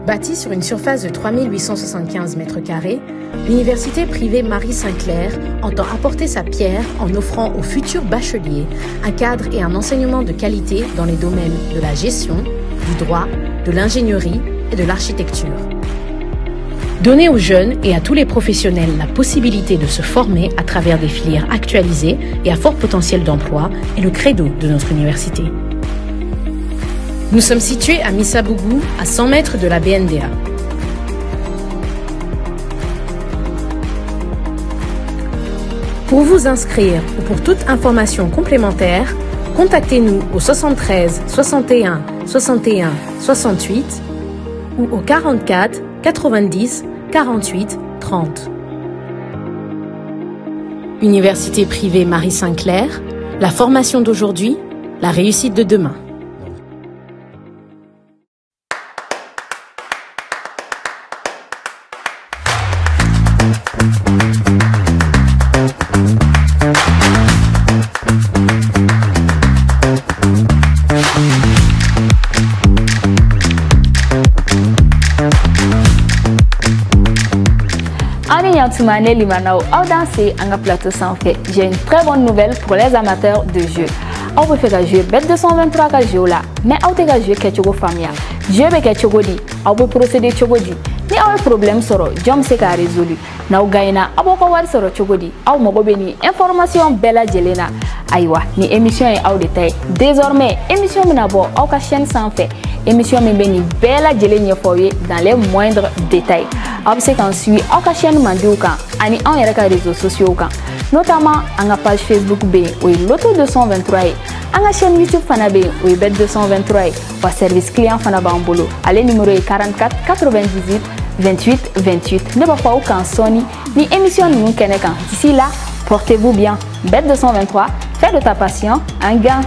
Bâtie sur une surface de 3875 m², l'université privée Marie-Saint-Clair entend apporter sa pierre en offrant aux futurs bacheliers un cadre et un enseignement de qualité dans les domaines de la gestion, du droit, de l'ingénierie et de l'architecture. Donner aux jeunes et à tous les professionnels la possibilité de se former à travers des filières actualisées et à fort potentiel d'emploi est le credo de notre université. Nous sommes situés à Missabougou, à 100 mètres de la BNDA. Pour vous inscrire ou pour toute information complémentaire, contactez-nous au 73 61 61 68 ou au 44 90 48 30. Université privée Marie-Saint-Clair, la formation d'aujourd'hui, la réussite de demain. J'ai une très bonne nouvelle pour les amateurs de jeux. On peut faire jouer Bet 223 ka jeu là, mais on peut jouer quelque famille. Jeu be quelque dit, on peut procéder chogodi. Ni un problème soro, jom se ka résolu. Na gaina aboko war soro chogodi. Aw mo beni information bella jelena. Aywa, ni émission est au détail. Désormais, émission minabo au ka chaîne sans fait. Émission mi beni bella jelenya foye dans les moindres détails. Obse kan suit au ka chaîne mandiuka, ani en yere ka réseaux sociaux kan. Notamment en page Facebook B ou Loto 223 en chaîne YouTube fana B ou Bet 223 ou service client fana bambolo. Allez numéro 44 98 28 28. Ne pas aucun Sony ni émission ni Kenekan. D'ici là, portez-vous bien. Bet 223, fais de ta passion un gain.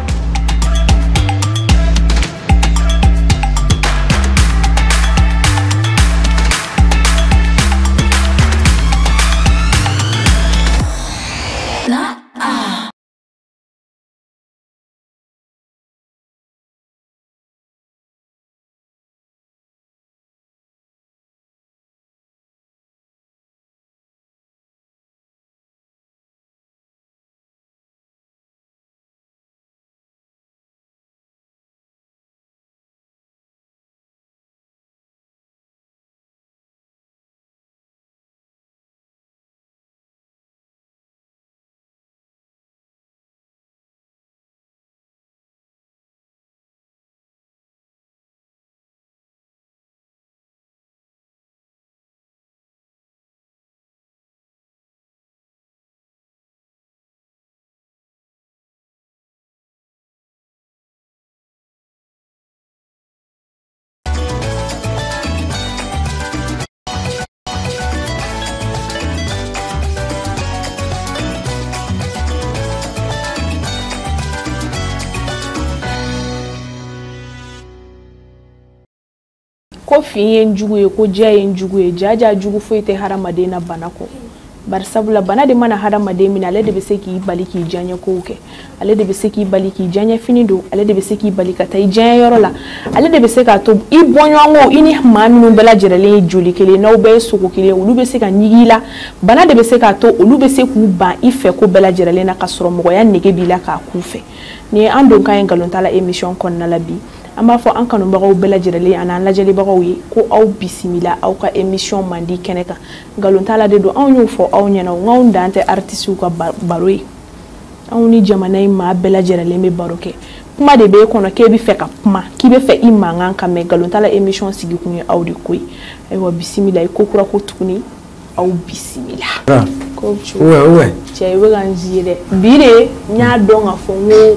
ko fiyen jugu ko jayen jugu jaja jugu foite haramade na banako bar sabula bana de mana haramade mina ale de beseki baliki janya ko ke ale de beseki baliki janya finido ale de beseki balika tay janya yorola ale de beseka to i bonyango ini maminu bela jerele joli kele no be soko kele ulu beseka nyigila bana de beseka to ulu beseku ba ife ko bela jerele na kasoro mo ya nege bila ka kufe ni ando kan galonta la émission kon na labi amba fo an kanu bagaw bela jirale ana lajali bagaw yi ko aw bisimila aw ka émission mandi keneka galonta la de do aw ñu fo aw ñena ngaw dante artiste ko baroy aw ni jamanay ma bela jirale me baroke kuma de be kono ke bi fe ka kuma ki be fe imanga kan me galonta la émission sigi ku ñu aw di koy ay wa bisimila ko kura ko tukuni aw bisimila ko ouais cey weganjire bire nya donga fo ngo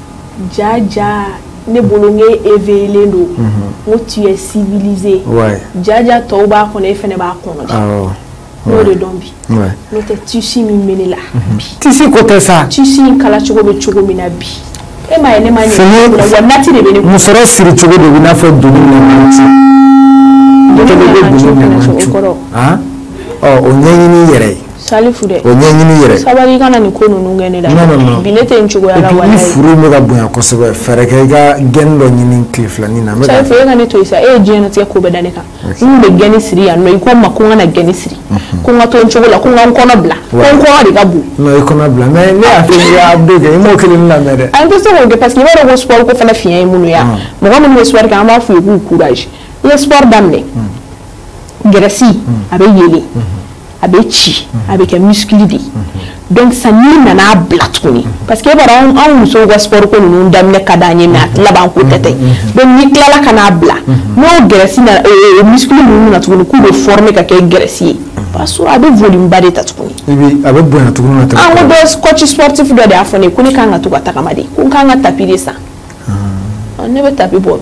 jaja ne bolongé éveillé ndo où tu es civilisé ouais jaja toba ko ne fene ba ko no no de dombi ouais no te tusi mi menela tisi ko ça tusi kala chogo be chogo mina bi e ma ene mani wa nati de bene musoro siri chogo de bina fo do ni nati ah oh onyenyi ni yere Salifu de o ɲɛɲini yɛrɛ sabali kana ni ko ninnu kɛ ne la bi ne tɛ n cogoya la walayi furu bɛ ka bonya kosɛbɛ fɛrɛ kɛ i ka gɛni dɔ ɲini tile filanin na Salifu e ka ne to yen sa e ye diɲɛnatigɛ ko bɛɛ da ne kan n bɛ gɛni siri yan nɔ i ko n ma ko n kana gɛni siri ko n ka to n cogo la ko n ka n kɔnɔ bila ko n kɔnɔ de ka bon non i kɔnɔ bila mais ne y'a fɛ i y'a bɛɛ kɛ i m'o kelen lamɛn dɛ an tɛ se k'o kɛ parce que i b'a dɔn ko sport ko fana fiɲɛ ye minnu ye mɔgɔ minnu bɛ sport kɛ an b'a f'u ye k'u courage i ye sport daminɛ gɛrɛsi a bɛ yelen a bɛ ci a bɛ kɛ muscle de donc sa n'i nana bila tuguni parce que e b'a dɔn anw musow ka sport ko ninnu daminɛ ka d'an ye mais a laban ko tɛ donc n'i tilala ka n'a bila n'o gɛrɛsi na muscle ninnu na tuguni k'u bɛ former ka kɛ gɛrɛsi ye parce que a bɛ volume ba de ta tuguni a bɛ bonya tuguni na an ko dɔ coach sportif dɔ de y'a fɔ ne ye ko ne kan ka to ka tagama de ko n kan ka tapis de san ne bɛ tapis bɔ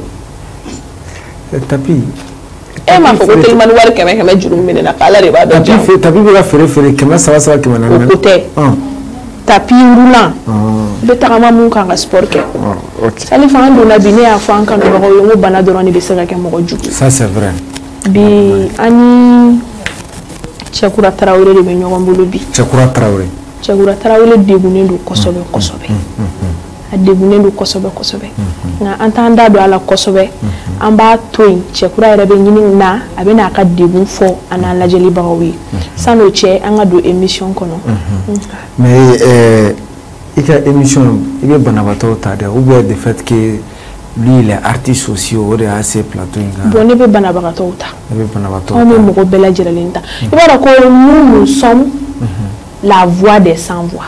tapis e m'a fɔ ko telimani wari 100 juru minɛ na k'ala de b'a dɔn tapis bɛ ka feere 300 400 o ko tɛ tapis roulant i bɛ tagama mun kan ka sport kɛ Salifu an donna bi ne y'a fɔ an kanubagaw ye n ko bana dɔrɔn de bɛ se ka kɛ mɔgɔ jugu ça c'est vrai bi an ni Cɛkura Tarawele de bɛ ɲɔgɔn bolo bi Cɛkura Tarawele degunnen don kosɛbɛ kosɛbɛ a degunnen don kosɛbɛ kosɛbɛ nka an t'an da don a la kosɛbɛ an b'a to yen Cɛkura yɛrɛ bɛ ɲini na a bɛ n'a ka degun fɔ an n'an lajɛlibagaw ye san'o cɛ an ka don émission kɔnɔ mais i ka émission i bɛ banabaatɔw ta dɛ ou bien de fait que lui il est artiste aussi o de y'a se plateau in kan bon ne bɛ banabagatɔw ta ne bɛ banabaatɔw anw bɛ mɔgɔ bɛɛ lajɛlen ta i b'a dɔn ko nous sommes la voix des sans voix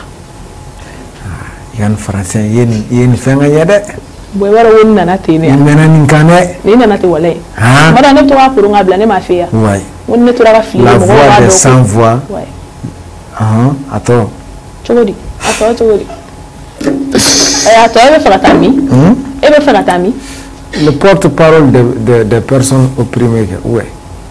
i ka nin français i ye nin fɛn ka ɲɛ dɛ bon i b'a dɔn ko n nana ten de i mɛnna nin kan dɛ ni nana ten walayi tuma dɔ ne bɛ to k'a koron k'a bila ne m'a fɛ yan ko ne tora ka fili la voix des sans voix a tɔ cogo di a tɔ cogo di a tɔ e bɛ fɛ ka taa min e bɛ fɛ ka taa min le porte-parole des personnes opprimées ouais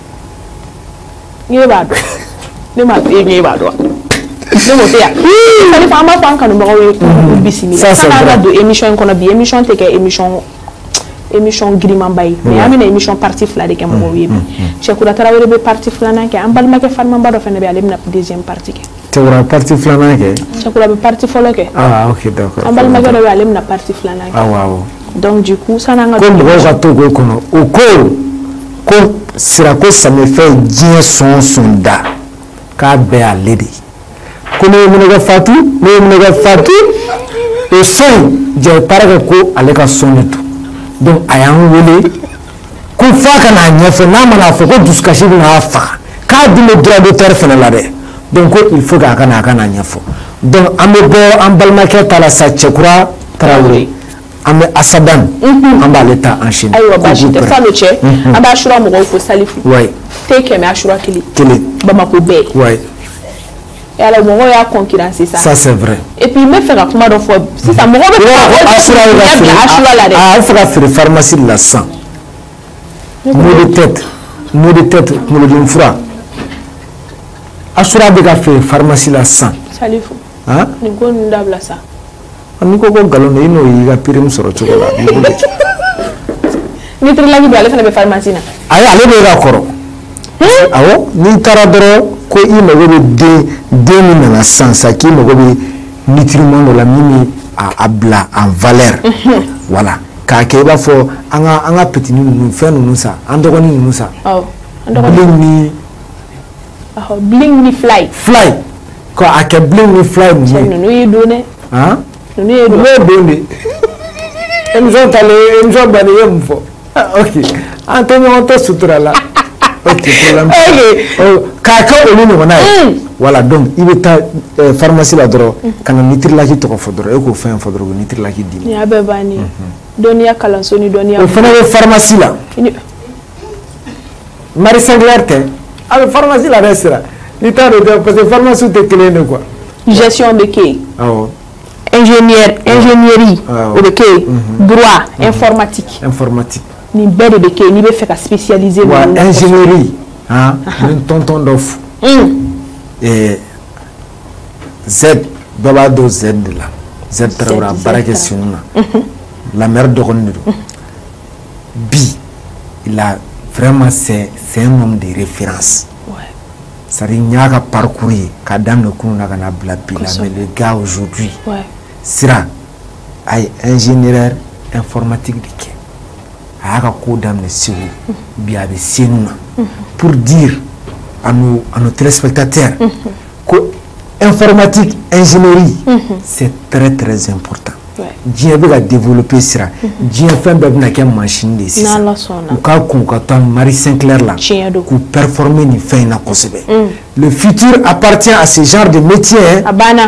ne b'a dɔn ne m'a fɛ e b'a dɔn ne m'o fɛ yan Salifu an b'a fɔ an kanubagaw ye k'u bisimila san'an ka don émission in kɔnɔ bi émission tɛ kɛ émission girimanba ye mais an bɛna émission partie fila de kɛ mɔgɔw ye bi Cɛkura Tarawele bɛ partie filanan kɛ an balimakɛ Farimaba dɔ fana bɛ ale bɛna deuxième partie kɛ Cɛkura partie filanan kɛ Cɛkura bɛ partie fɔlɔ kɛ ok d'accord an balimakɛ dɔ bɛ ale bɛna partie filanan kɛ awɔ donc du coup san'an ka ko mɔgɔw ka to k'o kɔnɔ o ko Sirako Samɛfɛ diɲɛ sɔn sɔn da k'a bɛɛ y'ale de ko ne ye munɛkɛ Fatu o sɔn jɛ baara kɛ ko ale ka sɔn de don donc a y'an wele ko f'a ka n'a ɲɛfɔ n'a mana fɔ ko dusukasi bɛ n'a faga k'a dun bɛ droit d'auteur fana la dɛ donc ko il faut k'a ka n'a ɲɛfɔ donc an bɛ bɔ an balimakɛ ta la sa Cɛkura Tarawele an bɛ Asadan an b'ale ta enchaîner ayiwa baasi tɛ san'o cɛ an b'a Asura mɔgɔw fo Salifu te 100 Asura kelen Bamako bɛɛ yala mɔgɔw y'a concurrence sisan ça c'est vrai et puis n bɛ fɛ ka kuma dɔ fɔ sisan mɔgɔw bɛ Asura la dɛ a bɛ fɛ ka feere pharmacie la sisan mot de tête kunkolodimi fura Asura bɛ ka feere pharmacie la sisan Salifu nin ko ninnu dabila sa n'i ko nkalon don i n'o y'i ka prime sɔrɔ cogo la b'i bolo ni terilaki don ale fana bɛ pharmacie na ayi ale bɛ ka kɔrɔ awɔ n'i taara dɔrɔn ko i mago bɛ den min nana sisan k'i mago bɛ nutriment dɔ la min bɛ a bila en valeur voilà k'a kɛ i b'a fɔ an ka petini ninnu fɛn ninnu sa an dɔgɔnin ninnu sa bling ni fly ko a kɛ bling ni fly ninnu y'i don dɛ ninnu ye don de émission talen émission banni i ye mun fɔ ok an tɛ ɲɔgɔn tɛ sutura la ok problème k'a kɛ olu ɲɔgɔnna ye voilà donc i bɛ taa pharmacie la dɔrɔn ka na nitrilaki tɔgɔ fɔ dɔrɔn e k'o fɛn fɔ dɔrɔn o nitrilaki d'i ma. nin y'a bɛɛ bannen ye dɔnniya kalanso ni dɔnniya. o fana bɛ pharmacie la Marie Singulaire tɛ a bɛ pharmacie la dɛ sira n'i t'a dɔn dɛ parce que pharmacie tɛ kelen de quoi. gestion bɛ kɛ yen. awɔ. ingénierie o bɛ kɛ yen droit informatique. nin bɛɛ de bɛ kɛ yen n'i bɛ fɛ ka spécialiser. wa ingénierie ni tonton dɔ fo. Z bɛɛ b'a dɔn Z de la Z Tarawele a baara kɛ sinu na la mère dɔgɔnin de don bi il a vraiment c'est un homme de référence ça veut dire que parcourir ka damne kunu na kana bla bila mais le gars aujourd'hui sira ay ingénieur informatique dike aka ko damne siwu biya be senuna pour dire à nos téléspectateurs que informatique ingénierie c'est très important. Dieu veut développer ça. Dieu fait une machine de ça. Ou quand Marie Sinclair là, pour performer une fin na kosebe. Le futur appartient à ce genre de métier. Abana.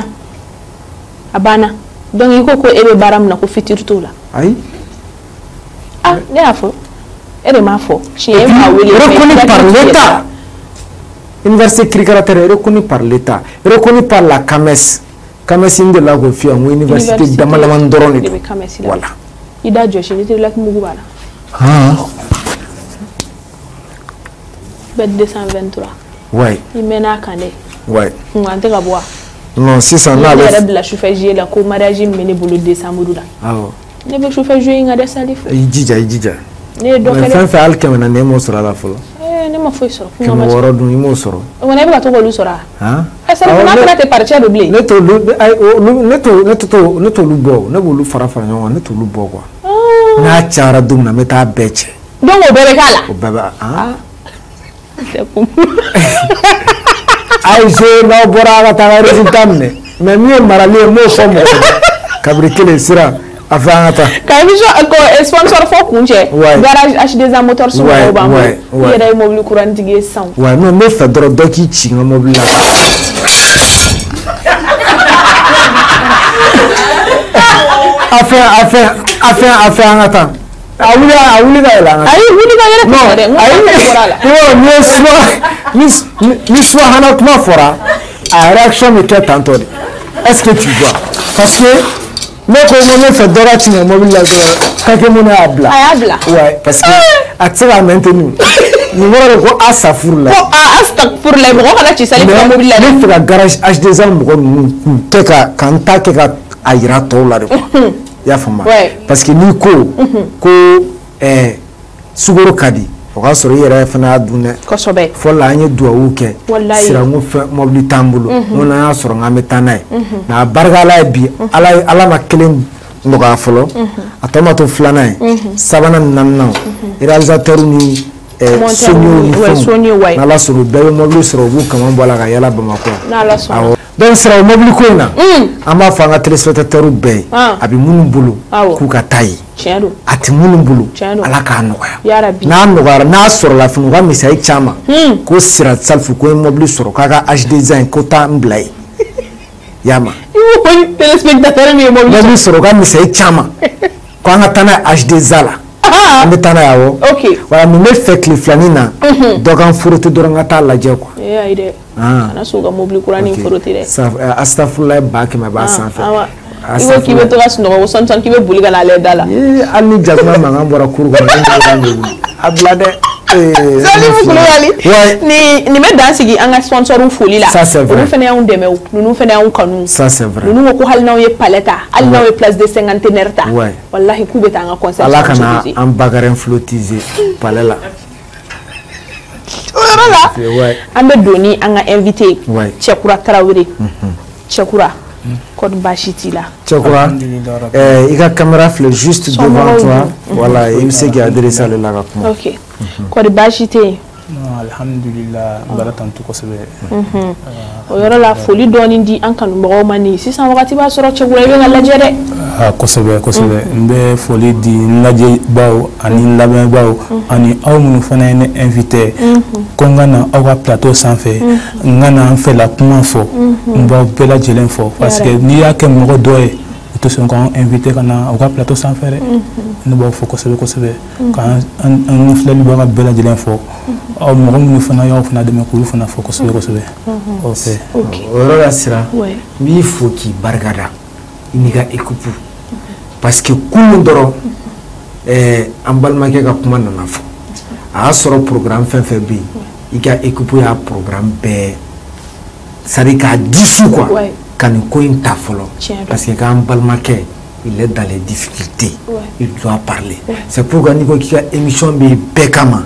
Donc il faut que ebe baram na ko futur tout là. Aïe. Ah, ne afo. Ere ma fo. Reconnu par l'État. Université Krikaratere reconnu par l'État, reconnu par la CAMES. CAMES inde la go fi en université Damalaman Dorone. Voilà. Ida Joshi ni te lak mugu bala. Bet 223. Ouais. Il mena kane. Ouais. Ngante ka boa. Non, si ça n'a pas de la chauffeur la ko mariage mené bolo décembre là. Ah. Ne be chauffeur jouer ngade salif. Ijija. Ne do kale. Fa al kamena ne mo sura la folo. Ne ma foi soro. Ko woro dun imo soro. On a pas to ko sora. Hein? Asa na te partir de blé. Ne to lu bo, ne bolu fara nyon, ne to lu bo quoi. Na chara dum na meta beche. Donc au bébé kala. Au bébé hein? C'est comme. Ai je no bora ta résultat ne. Mais mieux marali mo so mo. Kabrikele sira. Afanta. Quand je sponsor fo kunje. Garage H2A moteur sur le bas. Il y a des mobiles courant tigé sans. Ouais, non mais fait droit doki chi un mobile là. Afin attends. Aouli ga la. Ni soit hana kuma fora. A réaction me tête tantôt. Est-ce que tu vois? Parce que mais comment on fait dorati na mobile là quand que mon abla. Ouais, parce que actuellement maintenant numéro ko asafur là. Ko asafur là mo kana ci sali mobile là. Le fait garage H2A mo ko ka kanta ke ka ayira to la de. Ya fama. Parce que ni ko sugoro kadi o ka soro yere fana dunne ko sobe fo la anye duawu ke sira ngo fe mobile tambulo ona soro ngame tanai na bargala bi ala ma kelen ndo ka folo atomato flana sabana nanna réalisateur ni sonyo ni na la soro be mobile soro bu kama bola ka yala bamako na la soro donc sira mobile ko na amba fa nga téléspectateur be abi munu bulu ku ka tayi ati munu bulu ala ka noya na noya na soro la funu ga misai chama ko sira salfu ko mobile soro kaka H2A ko ta mblai yama yo téléspectateur mi mobile soro ga misai chama ko nga tana H2A la ambe tana yawo okay wala me fait le flanina dogan furutu doranga ta la je quoi ide ana suga mobile kurani furutu de astafurlah ba ke ma ba san fa iwo ki be to gas no wo son ki be buli kana le dala ali jagma ma ngambora kuru ko ablade Salut Koulibaly. Ni me dansi gi anga sponsor u foli la. Ça c'est vrai. Nous fene un deme ou nous fene un kanu. Ça c'est vrai. Nous ko hal na ye paleta, hal na ye place de 50 nerta. Wallahi ku beta anga concert. Ala kana en bagaren flotisé palela. Voilà. Ambe doni anga invité. Chekura Traoré. Chekura. Code Bachiti là. Chekura. Il a caméra flèche juste devant toi. Voilà, il sait qu'il a adressé à la rakuma. OK. Code Bachiti. Alhamdulillah, baratan to kosebe. Oyoro la folie doni di anka no mani. Si san wakati ba soro Chekura be ngala jere. Kosebe mbe folie di ngaje bawo ani laben bawo ani aw munu fana ne invité. Kongana awa plateau sans fait. Ngana en fait la kuma fo. Mba bela jelen fo parce que ni ya ke mo doye to son quand invité kana awa plateau sans faire. Nous ba fo kosebe quand un fleur ba bela jelen fo. Aw mo munu fana ya fana de me ko fana fo kosebe. OK. Ora sira. Mi fo ki bargada. Iniga ekupu. Parce que kullu doro ambalma ke ka kuma na fo. A soro programme fin bi. Il a écoupé un programme ça veut dire 10 quoi quand il coin ta follow parce que quand Balmaké il est dans les difficultés il doit parler c'est pourquoi Nico qui a émission bi bekama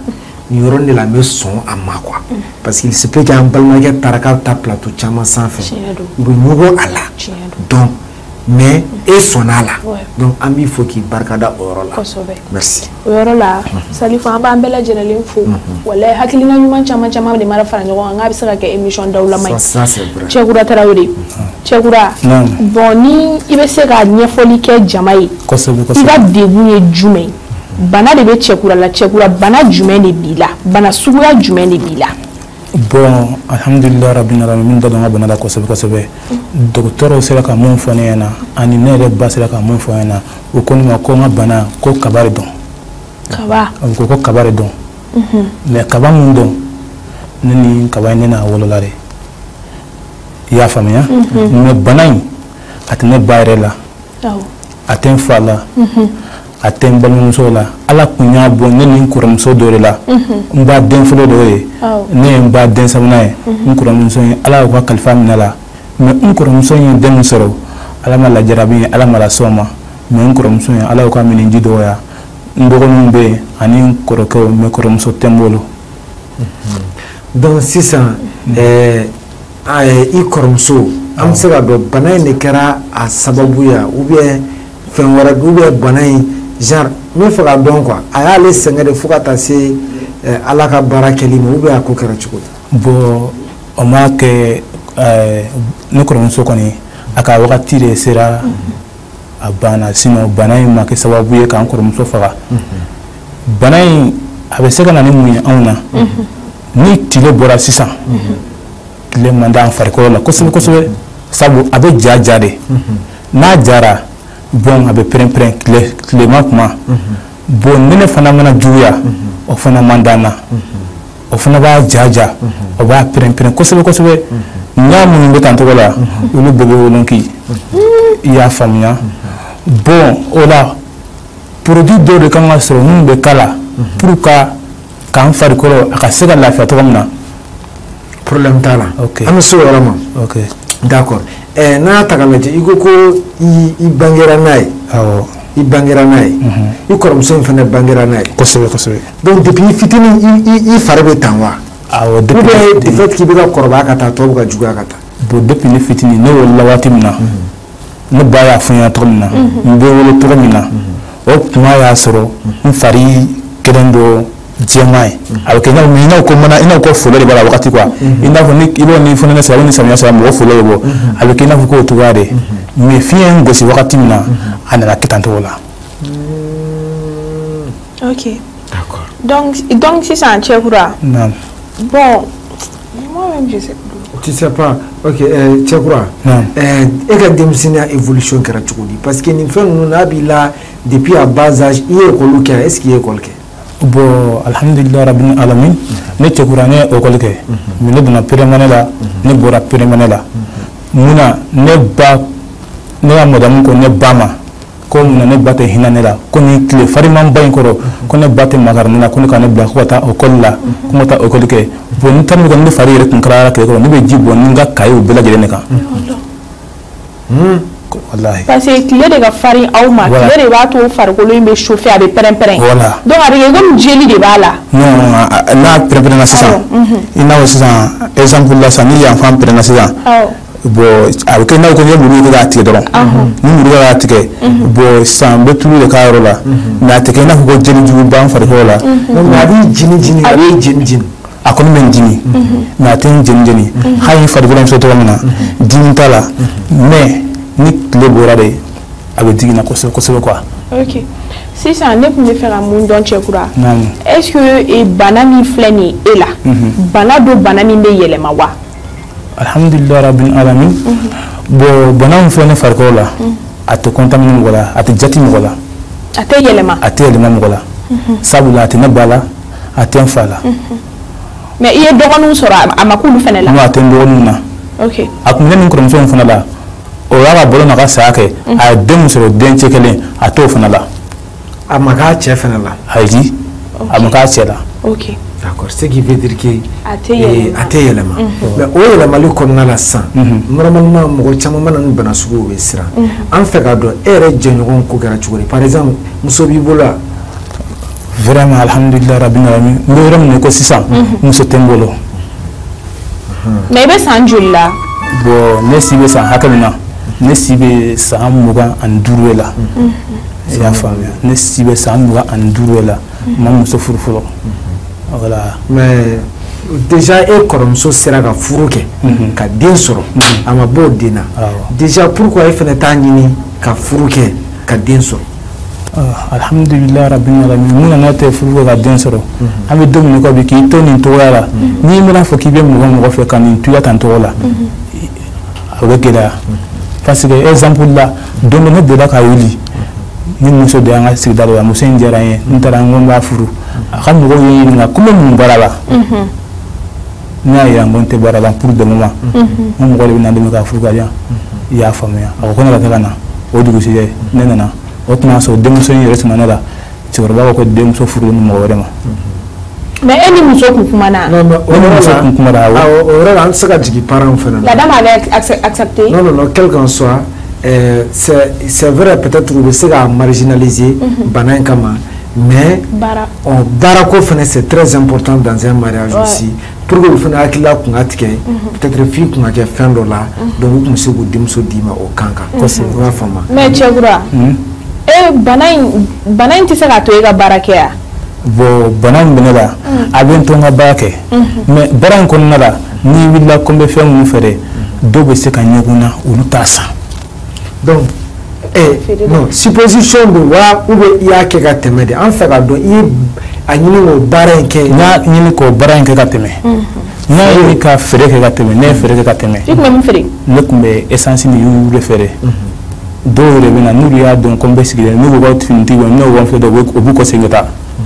nin yɔrɔ de la n bɛ sɔn a ma quoi parce qu'il se peut que an balimakɛ taara k'a bɛ taa plateau caman sanfɛ u bɛ ɲɔgɔn a la donc mais e sɔnna a la donc an b'i fo k'i barikada o yɔrɔ la merci o yɔrɔ la Salifu an b'an bɛɛ lajɛlen fo walahi hakilina ɲuman caman de mara fara ɲɔgɔn kan k'a bɛ se ka kɛ émission dawulama ye Cɛkura Tarawele Cɛkura bon ni i bɛ se ka ɲɛfɔli kɛ jama ye i ka degun ye jumɛn ye bana de bɛ Cɛkura la Cɛkura bana jumɛn de b'i la bana suguya jumɛn de b'i la bon alhamdulillah rabbil alamin min da dɔn ka bana la kosɛbɛ dɔgɔtɔrɔw sera ka mun fɔ ne ɲɛna ani ne yɛrɛ ba sera ka mun fɔ ne ɲɛna o ko ne ma ko n ka bana ko kaba de dɔn ko kaba de dɔn mais kaba mun dɔn ne ni kaba in ne n'a wolola de i y'a faamuya mais bana in a tɛ ne ba yɛrɛ la a tɛ n fa la a tɛ n balimamuso la ala kun y'a bɔ ne ni n kɔrɔmuso dɔ de la n ba den fɔlɔ dɔ ye ne ye n ba den sabanan ye n kɔrɔmuso ye ala y'u ka kalifa minɛ la mais n kɔrɔmuso ye den min sɔrɔ ala ma lajarabi ala ma lasɔn ma mais n kɔrɔmuso ye ala y'u ka minɛnji dɔgɔya n dɔgɔninw bɛ yen ani n kɔrɔkɛw mais kɔrɔmuso tɛ n bolo donc sisan i kɔrɔmuso an bɛ se ka dɔn bana in de kɛra a sababu ya ou bien fɛn wɛrɛ ou bien bana in genre n bɛ fɛ ka dɔn quoi a y'ale sɛgɛn de fo ka taa se ala ka baara kɛli ma ou bien a ko kɛra cogo di bon o ma kɛ ne kɔrɔmuso kɔni a ka wagati de sera a banna sinon bana in ma kɛ sababu ye k'an kɔrɔmuso faga bana in a bɛ se ka na ni mun ye anw na ni tile bɔra sisan tile man di an farikolo la kosɛbɛ sabu a bɛ ja de n'a jara bon a bɛ pɛrɛn-pɛrɛn tilema kuma bon nɛnɛ fana mana juguya o fana man d'an na o fana b'a ja o b'a pɛrɛn-pɛrɛn kosɛbɛ ɲa minnu bɛ tan togo la olu bɛɛ bɛ wolonki i y'a faamuya bon o la produit dɔw de kan ka sɔrɔ minnu bɛ k'a la pour k'an farikolo a ka se ka lafiya cogo min na problème t'a la an bɛ se o yɔrɔ ma d'accord n'a y'a ta k'a lajɛ i ko i bangera n'a ye i bangera n'a ye i kɔrɔmuso in fana bangera n'a ye kosɛbɛ donc depuis i fitinin i fari bɛ tan wa ou bien le fait k'i bɛ ka kɔrɔbaya ka taa tɔw bɛ ka juguya ka taa bon depuis ne fitinin ne wolola waati min na ne ba y'a fɔ n ɲɛna cogo min na n bɛ wolo cogo min na o tuma y'a sɔrɔ n fari kelen dɔ jɛman ye a bɛ kɛ i n'a fɔ ko folo de b'a la wagati quoi i n'a fɔ i b'o ni fonɛnɛ sera ni samiya sera mɔgɔ folo bɛ bɔ a bɛ kɛ i n'a fɔ k'o cogoya de mais fiɲɛ in gosi wagati min na a nana kɛ tan cogo la. ok d'accord donc sisan Cɛkura bon moi-même je sais pas. Tu sais pas ok Cɛkura e ka denmisɛnniya évolution kɛra cogo di parce que nin fɛn ninnu n'a b'i la depuis à bas âge i ye école kɛ est-ce qu'il ye école kɛ bon alhamdulillah rabbil alamin ne Cɛkura ne ye école kɛ mais ne donna primaire la ne bɔra primaire la munna ne ka madamu ko ne ba ma ko munna ne ba tɛ hinɛ ne la ko ni tile fariman ba in kɔrɔ ko ne ba tɛ makari ne la ko ne ka ne bila ko ka taa école la ko n ka taa école kɛ bon ni taara ne fari yɛrɛ tun kɛra tile kɔrɔ ne bɛ ji bɔ ni n ka cahier bɛɛ lajɛlen de kan wallahi parce que tile de ka farin aw ma tile de b'a to farikolo in bɛ chauffer a bɛ pɛrɛn-pɛrɛn donc a bɛ kɛ comme jeli de b'a la non n'a pɛrɛn-pɛrɛnna sisan i n'a fɔ sisan exemple la sisan ni yanfan pɛrɛnna sisan bon a bɛ kɛ i n'a fɔ ko n'i ye muru ye k'a tigɛ dɔrɔn ni muru y'a tigɛ bon sisan n bɛ tulu de k'a yɔrɔ la mais a tɛ kɛ i n'a fɔ ko jeli jugu b'an farikolo la mais a b'i jeni a b'i jeni a kɔni bɛ n dimi mais a tɛ n jeni hali farikolo in filɛ cogo min na dimi t'a la mais ni tile bɔra de a bɛ digina kosɛbɛ quoi. ok sisan ne tun bɛ fɛ ka mun dɔn Cɛkura est-ce que bana min filɛ nin ye e la bana do bana min bɛ yɛlɛma wa alhamdulillah rabbil alamin bon bana min filɛ ne farikolo la a tɛ contaminer mɔgɔ la a tɛ jati mɔgɔ la a tɛ yɛlɛma mɔgɔ la sabula a tɛ ne ba la a tɛ n fa la mais i ye dɔgɔninw sɔrɔ a ma k'olu fana la non a tɛ n dɔgɔninw na ok a tun bɛ ne ni kɔrɔmuso in fana la o y'a ka bolo n'a ka saya kɛ a ye den min sɔrɔ den cɛ kelen a t'o fana la a ma k'a cɛ fana la ayi a ma k'a cɛ la ok d'accord ce qui veut dire que a tɛ yɛlɛma mais o yɛlɛmali kɔnɔna la sisan normalement mɔgɔ caman mana ni bana suguw bɛ siran an fɛ k'a dɔn e yɛrɛ jɛɲɔgɔn ko kɛra cogo di par exemple muso b'i bolo vraiment alhamdulillah rabbil alamin me ram ne ko sisan muso tembolo mais be sanjula bo ne sibe san hakamina ne sibe san mugan an duruela ya fami ne sibe san mugan an duruela ma muso furfulo voilà mais déjà et koromso sera ka furu kɛ ka den sɔrɔ a ma bɔ o den na déjà pourquoi e fana t'a ɲini ka furu kɛ ka den sɔrɔ alhamdulillah rabbil alamin mun na tɛ furu ka den sɔrɔ an bɛ don min ko bi k'i to nin togoya la n'i bɛna fɔ k'i bɛ mɔgɔ fɛ ka nin tuya tan tɔgɔ la a bɛ gɛlɛya parce que exemple la don dɔ ne delila ka wuli ni muso de y'an ka sigida la muso in diyara n ye n taara n ko n b'a furu a ka mɔgɔw ye ɲininka ko n bɛ mun baara la n y'a jira n ko n tɛ baara la pour le moment n mɔgɔ de bɛ na dɛmɛ ka furu ka di yan i y'a faamuya a ko ko ne ka kɛ ka na o dugusɛjɛ ne nana o tuma sɔrɔ denmuso in yɛrɛ tuma ne la cɛkɔrɔba ko denmuso furu ni mɔgɔ wɛrɛ ma mais e ni muso kun kumana non mais o muso kun kumana o yɔrɔ la an tɛ se ka jigin parents fana la dame avait accepté non quel qu'en soit c'est vrai peut-être u bɛ se ka marginaliser bana in kama mais baara ko fana c'est très important dans un mariage aussi pour que u fana hakilila kun ka tigɛ peut-être fille kun ka kɛ fɛn dɔ la donc u tun bɛ se k'u denmuso d'i ma o kan kan kosɛbɛ o y'a faamu mais cɛkura bana in tɛ se ka to e ka baara kɛ yan bon bana in bɛ ne la a bɛ n to n ka baara kɛ mais baara in kɔnɔna la n'i wulila ko n bɛ fɛn minnu feere dɔw bɛ se ka ɲɛgun na olu t'a san donc non supposition do wa ou bien i y'a kɛ ka tɛmɛ de an fɛ ka dɔn i ye a ɲini k'o baara in kɛ n y'a ɲini k'o baara in kɛ ka tɛmɛ n y'a ɲini ka feere kɛ ka tɛmɛ ne ye feere kɛ ka tɛmɛ i tun bɛ mun feere ne tun bɛ essence ni yugu de feere dɔw yɛrɛ bɛ na n'olu y'a dɔn ko n bɛ sigilen n'u bɛ ka finitigi bɔ n'o b'a fɛ dɔ o b'u kɔ segin ka taa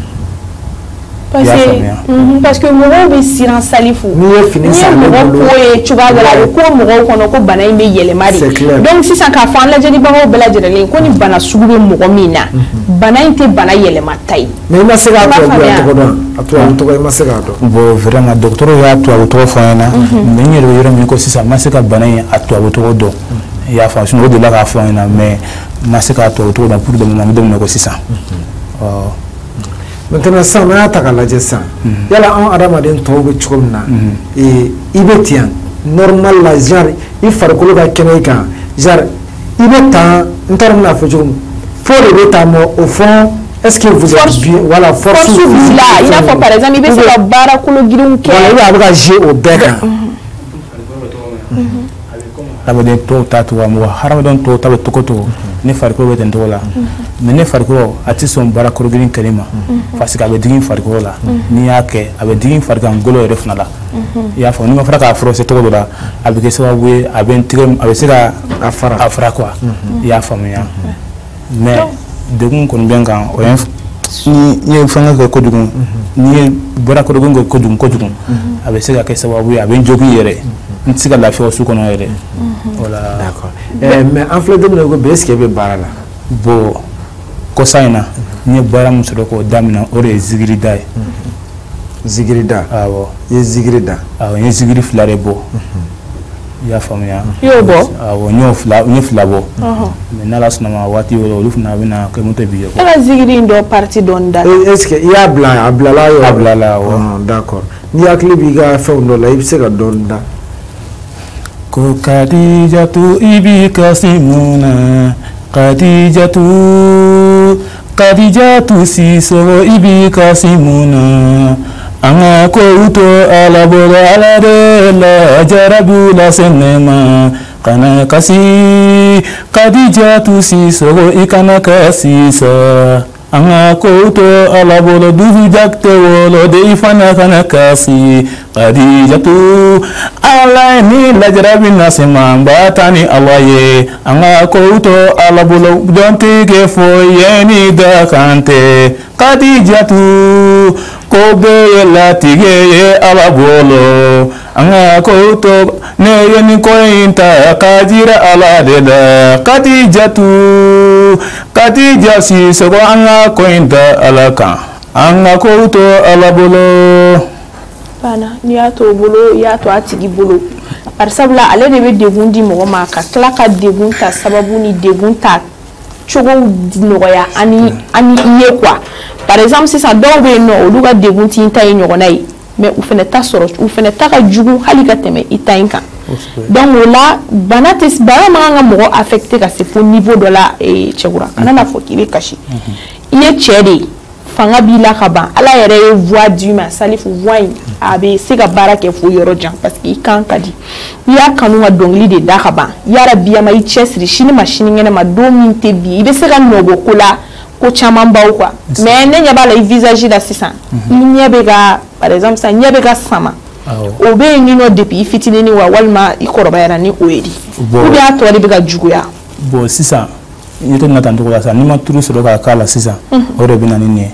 parce que mɔgɔw bɛ siran salifu n'i ye fini san ne bolo ko ye cogoya dɔ la a bɛ ko mɔgɔw kɔnɔ ko bana in bɛ yɛlɛma de donc sisan k'a fɔ an lajɛlibagaw bɛɛ lajɛlen ko ni bana sugu bɛ mɔgɔ min na bana in tɛ bana yɛlɛma ta ye mais i ma se k'a tubabu tɔgɔ dɔn a tubabu tɔgɔ i ma se k'a dɔn bon vraiment dɔgɔtɔrɔw y'a tubabu tɔgɔ fɔ an ɲɛna mais n yɛrɛ bɛ yɔrɔ min ko sisan n ma se ka bana in a tubabu tɔgɔ dɔn i y'a faamu sinon o delila k'a fɔ an ɲɛna mais n ma se k'a tubabu tɔgɔ dɔn pour le moment n bɛ don min na ko sisan maintenant sisan n'an y'a ta k'a lajɛ sisan yala anw adamaden tɔw bɛ cogo min na i bɛ ten yan normal la genre i farikolo ka kɛnɛ i kan genre i bɛ tan n t'a dɔn n bɛna fɔ cogo min fo de bɛ tan mais au fond est-ce que vous êtes bien voilà force physique là i n'a fɔ par exemple i bɛ se ka baara kolo girinw kɛ voilà a bɛ ka jouer o bɛɛ kan hadamaden tɔw ta cogoya mɔgɔ hadamaden tɔw ta bɛ togo togo ne farikolo bɛ ten togo la mais ne farikolo a tɛ sɔn baara kolo girin kɛli ma parce que a bɛ digi farikolo la n'i y'a kɛ a bɛ digi farikolo golo yɛrɛ fana la i y'a fɔ n'i ma fara k'a forcer togo dɔ la a bɛ kɛ sababu ye a bɛ n tigɛ a bɛ se ka a fara quoi i y'a faamuya mais degun kɔni bɛ n kan o ye ni ye fɛnkɛ kɛ kojugu n'i ye baara kolo girin kɛ kojugu a bɛ se ka kɛ sababu ye a bɛ n jogin yɛrɛ n tɛ se ka lafiya o su kɔnɔ yɛrɛ voilà d'accord mais an filɛ don min na ko bi est-ce que e bɛ baara la bon kɔsa in na n ye baara min sɔrɔ k'o daminɛ o de ye zigiri da ye zigiri da awɔ i ye zigiri da awɔ n ye zigiri 2 de bɔ i y'a faamuya i y'o bɔ awɔ n ye 2 bɔ mais n'ala sɔnna ma waati wɛrɛ olu fana bɛna kɛ moto bi ye e ka zigiri in dɔ partie dɔɔni da est-ce que i y'a bila a bilala yɔrɔ a bilala awɔ d'accord n'i hakili b'i ka fɛnw dɔ la i bɛ se ka dɔɔni da ko Kadijatu ibi kasimuna Kadijatu Sisoko ibi kasimuna anga ko uto ala bolo ala de la jarabu la senema kana kasi Kadijatu Sisoko ikana kasisa anga ko uto ala bolo duhu jakte wolo de ifana kana kasi Kadijatu ala ni la jarabi na sema batani awaye anga ko uto ala bolo donte ke fo yeni da kante Kadijatu ko be la tige ala bolo anga ko uto ne yeni ko inta kajira ala de la Kadija Sisoko anga ko inta ala kan anga ko uto ala bolo bana ni y'a to bolo i y'a to a tigi bolo barisabula ale de bɛ degun di mɔgɔ ma ka tila ka degun ta sababu ni degun ta chogo dinoya ani iye quoi par exemple si ça dɔw bɛ no olu ka degun ti ta ye ɲɔgɔnna ye mais u fɛnɛ ta sɔrɔ u fɛnɛ ta ka jugu hali ka tɛmɛ i ta in kan donc o la bana man ka mɔgɔ affecté ka se fo niveau dɔ la cɛkura kana na fɔ k'i bɛ kasi i ye cɛ de fanga b'i la ka ban ala yɛrɛ ye voix d'i ma Salifu voix in a bɛ se ka baara kɛ fo yɔrɔ jan parce que i kan ka di i y'a kanu ka dɔnkili de da ka ban yarabi ama i cɛsiri sini ma sini kɛnɛma don min tɛ bi i bɛ se ka nɔbɔ ko la ko caman baw quoi mais ne ɲɛ b'a la i visage la sisan i ɲɛ bɛ ka par exemple sisan ɲɛ bɛ ka sama o bɛ yen nɔ depuis i fitinin wa walima i kɔrɔbayara ni o ye di ou bien a tɔ de bɛ ka juguya bon sisan i tɛ na tan cogo la sisan n'i ma turu sɔrɔ k'a k'a la sisan o de bɛ na ni nin ye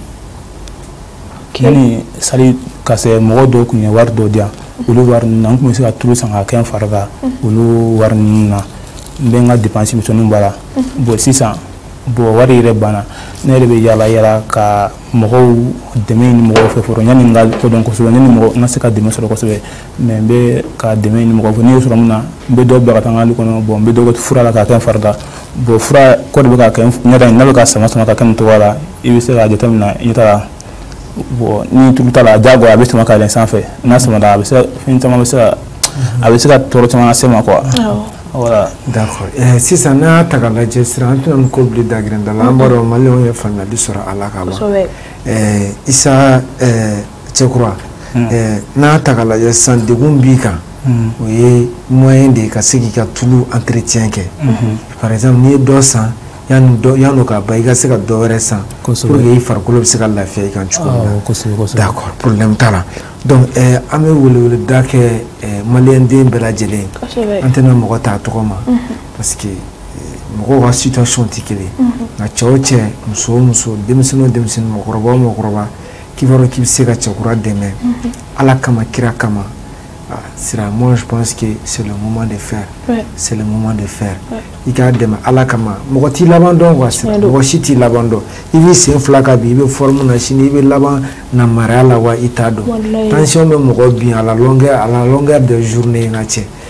yani sali ka se mɔgɔ dɔw kun ye wari dɔ di yan olu wari ninnu na n tun bɛ se ka tulu san ka kɛ n fari kan olu wari ninnu na n bɛ n ka dépense misɛnninw b'a la bon sisan bon wari yɛrɛ banna ne yɛrɛ bɛ yala yala ka mɔgɔw dɛmɛ ɲini mɔgɔw fɛ fɔlɔ yanni n ka kodɔn kosɛbɛ ne ni mɔgɔ n ka se ka dɛmɛ sɔrɔ kosɛbɛ mais n bɛ ka dɛmɛ ɲini mɔgɔw fɛ n'i y'o sɔrɔ min na n bɛ dɔ bila ka taa n ka hali kɔnɔ bon n bɛ dɔ kɛ fura la k'a kɛ n fari kan bon fura kɔ de bɛ ka kɛ n ɲɛda in n'a bɛ ka sama sama ka kɛ nin cogoya la i bɛ se k'a jateminɛ i taara bon ni tulu t'a la diyagoya a bɛ sama ka yɛlɛn sanfɛ n'a samana a bɛ se fɛn caman bɛ se ka tɔɔrɔ caman lase ma quoi. Voilà. D'accord. Sisan n'a ta k'a lajɛ sisan an tɛna nin ko bili dagirinda la an b'a dɔn maliyɛnw ye faamuyali sɔrɔ a la ka ban Isa Cɛkura n'a ta k'a lajɛ sisan degun b'i kan o ye moyen de ka se k'i ka tulu entretien kɛ par exemple n'i ye dɔ san yan'o ka ban i ka se ka dɔ wɛrɛ san pour que i farikolo bɛ se ka lafiya i kan cogo min na d'accord problème t'a la donc an bɛ weleweleda kɛ maliyɛnden bɛɛ lajɛlen an tɛna mɔgɔ t'a tɔgɔ ma parce que mɔgɔw ka situation tɛ kelen nka cɛ o cɛ muso o muso denmisɛnnin o denmisɛnnin mɔgɔkɔrɔba o mɔgɔkɔrɔba k'i b'a dɔn k'i bɛ se ka cɛkura dɛmɛ ala kama kira kama moi je pense que c'est le moment de faire c'est le moment de faire i k'a dɛmɛ ala kama mɔgɔ t'i laban dɔn quoi mɔgɔ si t'i laban dɔn i b'i sen fila ka bin i bɛ forme na sini i bɛ laban namaraya la wa i t'a dɔn tension bɛ mɔgɔ bin à la longueur de journée nka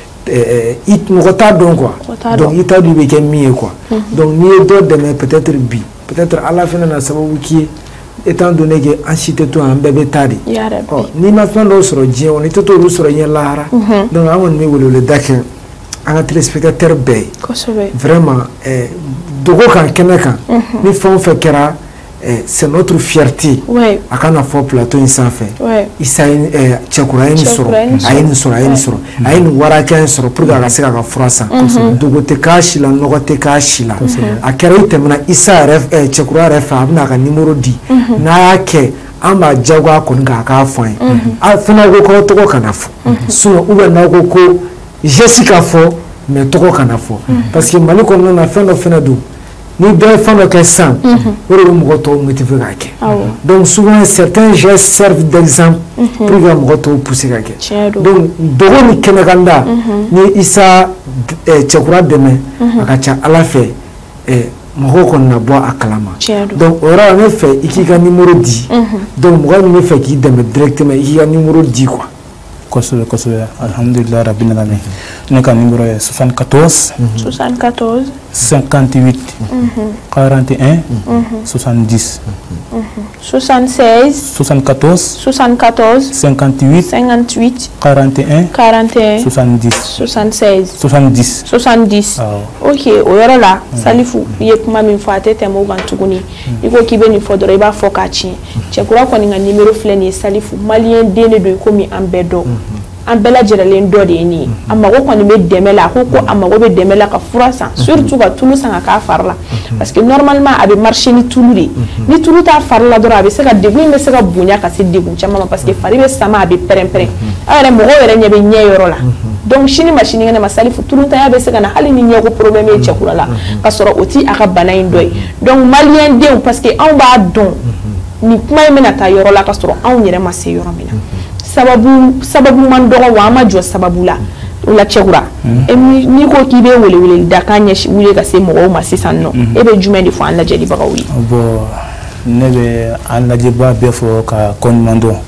cɛ mɔgɔ t'a dɔn quoi donc i t'a dɔn i bɛ kɛ min ye quoi donc n'i ye dɔ dɛmɛ peut-être bi peut-être ala fana na sababu k'i ye étant donné que an si tɛ to an bɛɛ bɛ taa de n'i ma fɛn dɔw sɔrɔ diɲɛ kɔnɔ i tɛ to olu sɔrɔ ɲɛ lahara donc an kɔni bɛ weleweleda kɛ an ka téléspectateur bɛɛ ye vraiment dogo kan kɛnɛ kan ni fɛn o fɛn kɛra c'est notre fierté a kana fɔ plateau in sanfɛ Isa Cɛkura a ye nin sɔrɔ a ye nin sɔrɔ a ye nin sɔrɔ a ye nin wari hakɛya in sɔrɔ pour que a ka se k'a ka fura san dogo tɛ k'a si la nɔgɔ tɛ k'a si la a kɛra i tɛmɛna Isa yɛrɛ Cɛkura yɛrɛ fɛ a bɛna a ka numéro di n'a y'a kɛ an b'a diyagoya kɔni k'a k'a fɔ an ye a fana ko k'aw tɔgɔ kana fɔ sinon ou bien n'aw ko ko geste ka fɔ mais tɔgɔ kana fɔ parce que Mali kɔnɔna na fɛn dɔ fana don ni dɔ ye fɛn dɔ kɛ sisan o de bɛ mɔgɔ tɔw motiver k'a kɛ donc souvent certains gestes servent d'exemple pour que mɔgɔ tɔw pousser ka kɛ donc dogo ni kɛnɛkanda ni Isa Cɛkura dɛmɛ a ka ca Ala fɛ mɔgɔw kɔni na bɔ a kalama donc o yɔrɔ la ne fɛ i k'i ka numéro di donc mɔgɔ min bɛ fɛ k'i dɛmɛ directement i k'i ka numéro di quoi. kosɛbɛ kosɛbɛ alhamdulilayi rabbil alamin ne ka numéro ye 74 58 41 70 76 74 58 41 70 ok o yɔrɔ la Salifu i ye kuma min fɔ a tɛ tɛmɛ o kan tuguni i ko k'i bɛ nin fɔ dɔrɔn i b'a fɔ k'a tiɲɛ Cɛkura kɔni ka numéro filɛ nin ye Salifu maliyɛn den de don i komi an bɛɛ dɔn an bɛɛ lajɛlen dɔ de ye nin ye a mago kɔni bɛ dɛmɛ la a ko a mago bɛ dɛmɛ la ka fura san surtout ka tulu san ka k'a fari la parce que normalement a bɛ marcher ni tulu de ni tulu t'a fari la dɔrɔn a bɛ se ka degun in bɛ se ka bonya ka se degun caman ma parce que fari bɛ sama a bɛ pɛrɛn-pɛrɛn a yɛrɛ mɔgɔw yɛrɛ ɲɛ bɛ ɲɛ yɔrɔ la donc sini ma sini kɛnɛ ma Salifu tulutanya bɛ se ka na hali ni ɲɛko problème ye Cɛkura la ka sɔrɔ o ti a ka bana in dɔ ye donc maliyɛn denw parce que anw b'a dɔn nin kuma in bɛna taa yɔrɔ la ka sɔrɔ anw yɛrɛ ma se yɔrɔ min na sababu man dɔgɔ wa an ma jɔ sababu la o la Cɛkura n'i ko k'i bɛ welewele da k'a ɲɛ wuli ka se mɔgɔw ma sisan nɔ e bɛ jumɛn de fɔ an lajɛlibagaw ye bon ne bɛ an lajɛbaga bɛɛ fɔ ka kɔɲuman dɔn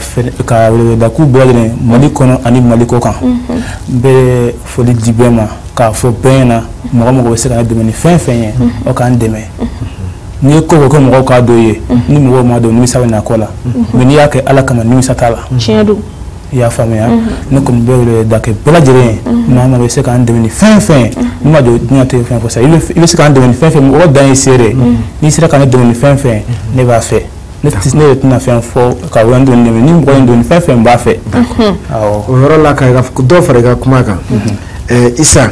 ka weleweleda k'u bɛɛ lajɛlen Mali kɔnɔ ani Mali kɔ kan n bɛ foli di bɛɛ ma k'a fɔ bɛɛ ɲɛna mɔgɔ mɔgɔ bɛ se ka ne dɛmɛ ni fɛn fɛn ye aw k'an dɛmɛ n'i ye ko ko kɛ mɔgɔw k'a dɔn ye ni mɔgɔw m'a dɔn nimisa bɛ na kɔ la mais n'i y'a kɛ ala kama nimisa t'a la tiɲɛ don i y'a faamuya ne kɔni bɛ wele da kɛ bɛɛ lajɛlen ye maa ma bɛ se k'an dɛmɛ ni fɛn fɛn ye n'i ma jɔ diɲɛ tɛ fɛn fɔ sa i bɛ se k'an dɛmɛ ni fɛn fɛn mɔgɔ dan ye seere n'i sera ka ne dɛmɛ ni fɛn fɛn ne b'a fɛ ne yɛrɛ tɛna fɛn fɔ ka wɛrɛ dɔn dɛmɛ ni mɔgɔ in dɔn fɛn fɛn b'a fɛ o yɔrɔ la ka dɔ fara i ka kuma kan Isa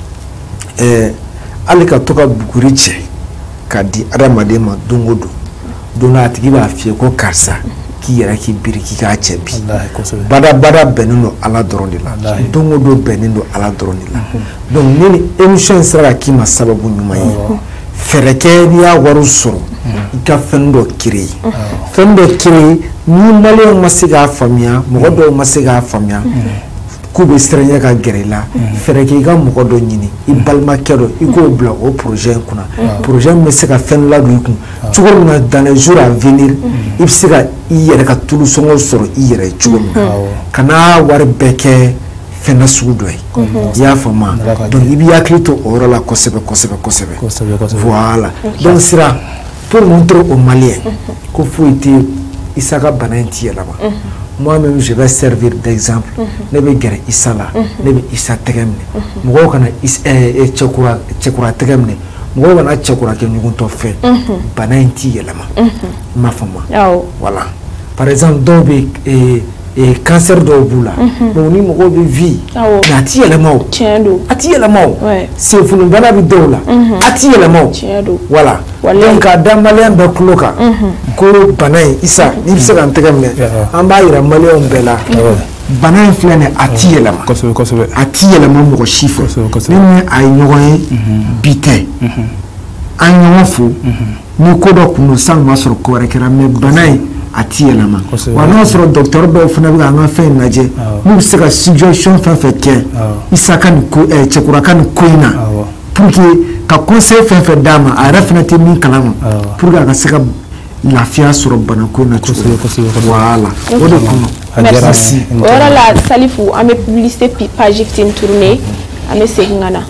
hali ka to ka buguri cɛ ka di adamaden ma don o don don a tigi b'a fiyɛ ko karisa k'i yɛrɛ k'i biri k'i k'a cɛ bi bada bɛnnen don ala dɔrɔn de la don o don bɛnnen don ala dɔrɔn de la donc ni ni émission in sera ka k'i ma sababu ɲuman ye fɛɛrɛ kɛ n'i y'a wari sɔrɔ i ka fɛn dɔ créer fɛn dɔ créer ni maliyɛnw ma se k'a faamuya mɔgɔ dɔw ma se k'a faamuya k'u bɛ siranɲɛ ka gɛrɛ i la fɛɛrɛ kɛ i ka mɔgɔ dɔ ɲini i balimakɛ dɔ i k'o bila o projet in kunna projet min bɛ se ka fɛn ladon i kun cogo min na dans les jours à venir i bɛ se ka i yɛrɛ ka tulu sɔngɔ sɔrɔ i yɛrɛ ye cogo min na kana wari bɛɛ kɛ fɛn na sugu dɔ ye i y'a faamu donc i b'i hakili to o yɔrɔ la kosɛbɛ voilà donc sira pour montrer aux Maliens ko foyi tɛ Isa ka bana in tɛ yɛlɛma moi-même je vais servir d'exemple ne bɛ gɛrɛ Isa la ne bɛ Isa tɛgɛ minɛ mɔgɔw kana cɛkura tɛgɛ minɛ mɔgɔw kana cɛkura kɛ ɲɔgɔntɔ fɛn bana in tɛ yɛlɛma i m'a faamu voilà par exemple dɔw bɛ cancer dɔw b'u la donc ni mɔgɔw bɛ vie mais a tɛ yɛlɛma o a tɛ yɛlɛma o senfunubana bɛ dɔw la a tɛ yɛlɛma o voilà donc k'a da maliyɛn bɛɛ tulo kan ko bana in Isa n'i bɛ se ka n tɛgɛ minɛ an b'a yira maliyɛnw bɛɛ la bana in filɛ nin ye a tɛ yɛlɛma a tɛ yɛlɛma mɔgɔ si fɛ ne ni a ye ɲɔgɔn ye bi tɛ an ɲɔgɔn fo ni ko dɔ kun don san ma sɔrɔ ko wɛrɛ kɛra mais bana in a tɛ yɛlɛma wa n'a sɔrɔ docteur dɔw fana bɛ k'an ka fɛn lajɛ n'u bɛ se ka suggestion fɛn fɛn kɛ Isa ka nin ko cɛkura ka nin ko in na pour que ka conseil fɛn fɛn d'a ma a yɛrɛ fana tɛ min kalama pour que a ka se ka lafiya sɔrɔ bana ko in na cogo voilà o de kɔnɔ merci o yɔrɔ la Salifu an bɛ publicité page fitinin tourner an bɛ segin ka na.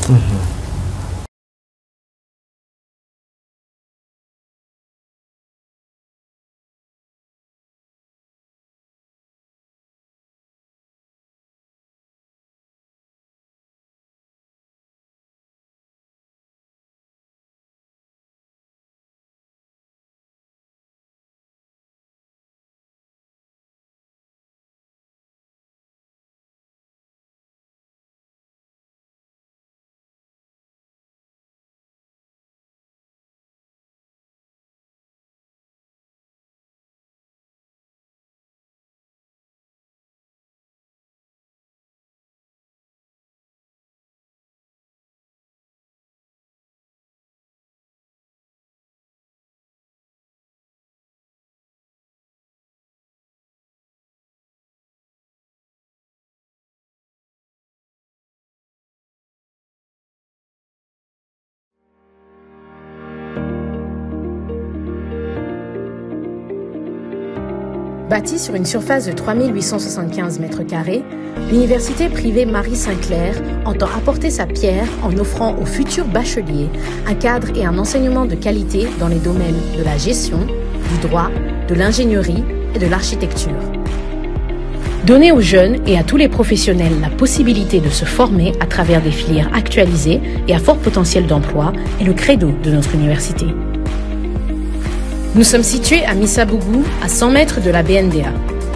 Bâtie sur une surface de 3875 m², l'université privée Marie-Saint-Clair entend apporter sa pierre en offrant aux futurs bacheliers un cadre et un enseignement de qualité dans les domaines de la gestion, du droit, de l'ingénierie et de l'architecture. Donner aux jeunes et à tous les professionnels la possibilité de se former à travers des filières actualisées et à fort potentiel d'emploi est le credo de notre université. Nous sommes situés à Missabougou, à 100 mètres de la BNDA.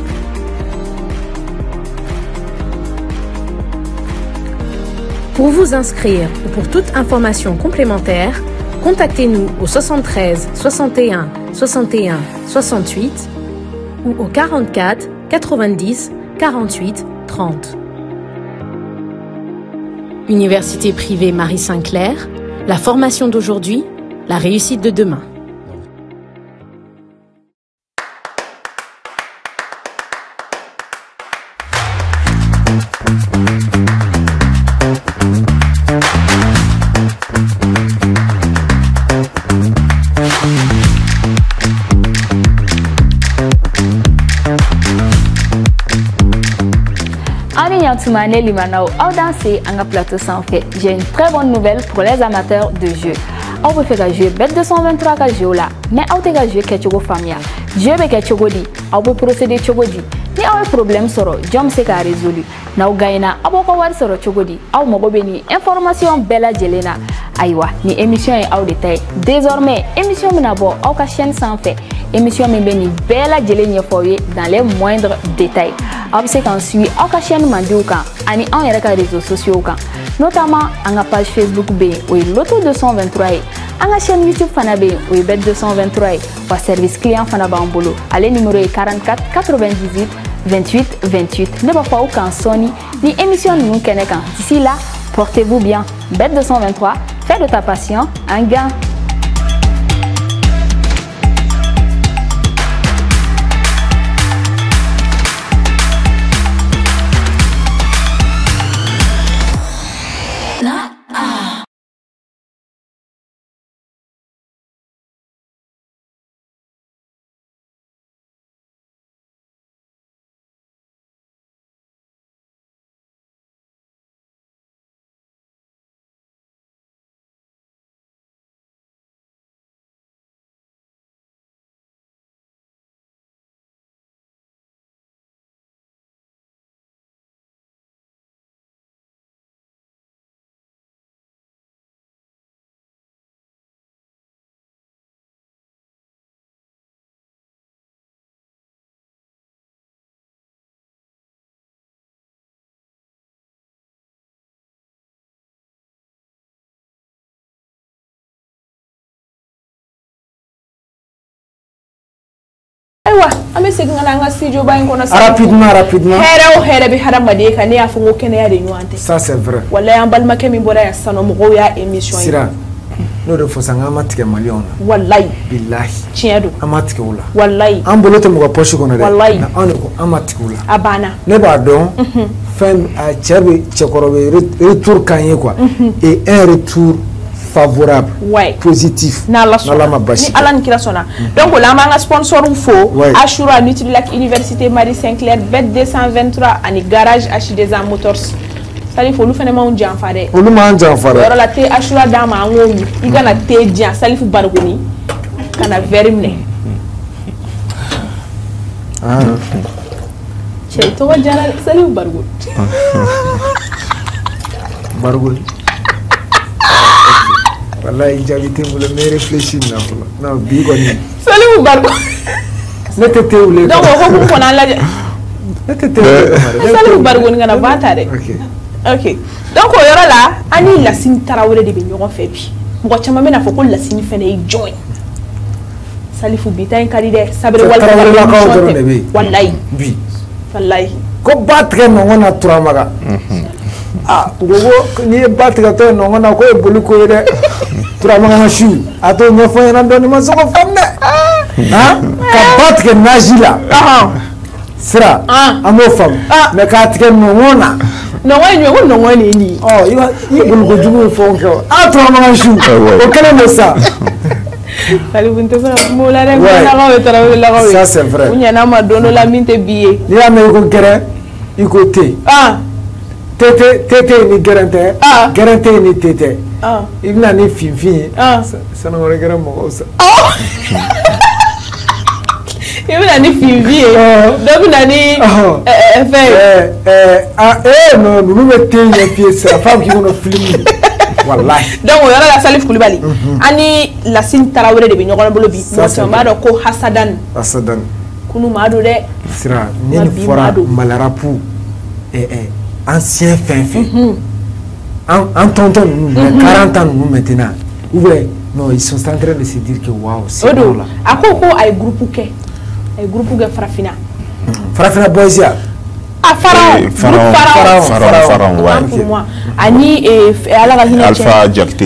Pour vous inscrire ou pour toute information complémentaire, contactez-nous au 73 61 61 68 ou au 44 90 48 30. Université privée Marie-Saint-Clair, la formation d'aujourd'hui, la réussite de demain. Dantuma ne Limanao, au danser en plateau sans fait. J'ai une très bonne nouvelle pour les amateurs de jeux. On peut faire jouer Bet 223 ka jeu là, mais on peut jouer quelque famille. Jeu be quelque di, on peut procéder chogodi. Ni aw problème soro, jom se ka résolu. Na u gaina aboko war soro chogodi. Aw mo beni information bella jelena. Aywa, ni émission est au détail. Désormais, émission menabo au ka chaîne sans fait. Émission me beni bella jelenya foye dans les moindres détails. Obse kan suit au ka chaîne mandiuka, ani en yere ka réseaux sociaux kan. Notamment en la page Facebook B ou Loto 223 en la chaîne YouTube Fanabe ou Bet 223 ou service client Fanabambolo. Allez numéro 44 98 28 28. Ne va pas aucun Sony ni émission nous kenekan. D'ici là, portez-vous bien. Bet 223, fais de ta passion un gain. Ame segin nga studio ba ngona rapidement here bi harama de ka ne afungo kene ya de nyuante ça c'est vrai wallahi an balma kemi bora ya sano mo ya émission sira no de fosanga matike maliona wallahi billahi chiedo amatike wala wallahi an bolote mo poche kono de wallahi na on ko amatike wala abana ne ba don femme a chebe chekorobe retour kanye quoi et un retour favorable positif na la ni alan kila sona donc la manga sponsor ou faux Ashura Nutrilak Université Marie Saint-Clair Bet 223 ani garage H2A Motors salifu lu fene ma on janfare lu ma janfare yoro la te Ashura dama ngomi igana te dia salifu bargoni kana verimne che to wajala salifu bargoni bargoni wallahi j'habite le me réfléchir na bi ko ni salimu barko netete ule donc ko ko na la netete salimu barko ni ngana batare ok donc yoro la ani la sin tarawre de be nyogon fe bi mo chama me na fo ko la sin fe ne join salifu bi tan kadi de sabre wal wallahi bi wallahi ko batre no ngona turamaga gogo ni batre to no ngona ko bolu ko de turamaga shu ato no fo yana don ma so ko famne ka batre najila sira amo fam me ka tike no ngona no wani ni oh i bolu ko jumu fo ko turamaga shu o kele mo sa ça c'est vrai la minte billet ni la me ko gere i ko te tete ni gerente gerente ni tete ibna ni finfin sana wala gere mo sa ibna ni finfin donc na ni no nous mettons les pièces la femme qui nous filme wallahi donc yara la Salif Koulibaly ani la sin tarawre de bi nyogol bolo bi mo ma do ko hasadan kunu ma do de sira ni fora malarapu ancien fin en tonton nous 40 ans nous maintenant ouais non ils sont en train de se dire que waouh c'est bon là akoko ay groupe ke Farafina Boisia Pharaon pour moi ani Alpha Jacté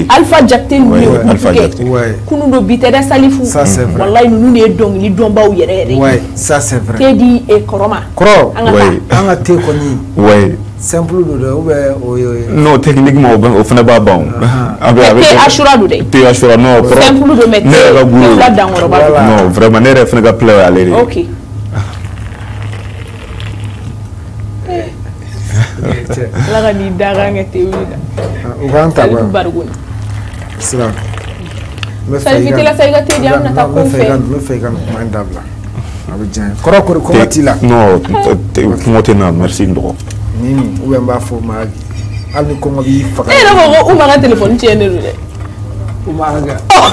kunu do biteda salifu wallahi nous ne dong ni domba ou yere ouais ça c'est vrai tedi e koroma ouais anga te koni ouais simple do non techniquement au fana ba bon avec Ashura do de te Ashura non simple do mettre la dangoro ba non vraiment ne refna ga play aller OK La ka ni daga ngate wida. O kan ta ba. Bargun. Sira. Salifite la sai ga te jam na ta ko fe. Me fe kan kuma ndabla. Abidjan. Koro ko ti la. Non, comment tu n'as merci ndo. Nini, ou mba fo magi. Al ni ko ngabi fa. Eh la ko uma ga téléphone tiene de. Umaga.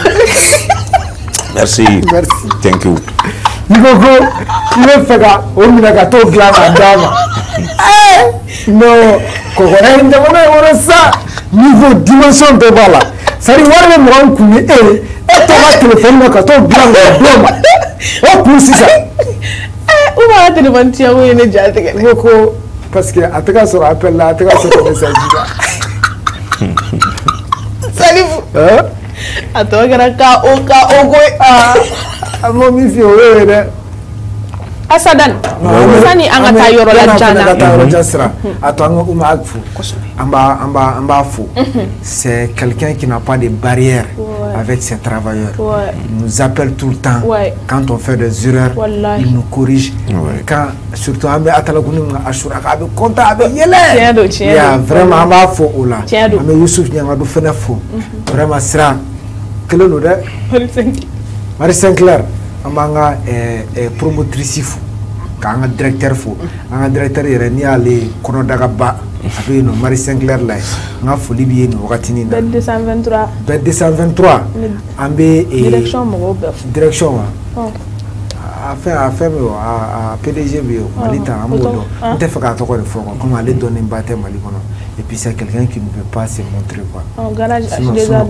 Merci. Merci. Thank you. Nigogo, ile fega o mina ka to glama dama. No, ko gona inde mona wona sa. Niveau dimension de bala. Sari warne mo an kuni e to ba téléphone ka to glama dama. O pusi sa. Uma ga téléphone tiene wo ne jate ke. Ko parce que ataka sur appel là, ataka sur message là. Salifu. Atogara ka ogo Amo mi fi owe de. Asadan. Sani anga ta yoro la jana. Attends, uma agfu. Amba fou. C'est quelqu'un qui n'a pas de barrière avec ses travailleurs. Il nous appelle tout le temps. Quand on fait des erreurs, il nous corrige. Quand surtout ambe atalakuni ashura ka be konta abe yele. Ya vraiment amba fou ola. Ambe Youssouf nyanga do fena fou. Vraiment sera quel nom de Marie Sinclair amanga promotrice fou kanga directeur fou anga directeur yere ni ale kono daga ba abe no Marie Sinclair la nga foli bi no wakati ni na 223 ambe direction mo direction wa a fait a PDG bio malita amodo on te fait ka to ko fo comme aller donner mbaté mali kono et puis c'est quelqu'un qui ne veut pas se montrer quoi. Garage H2A.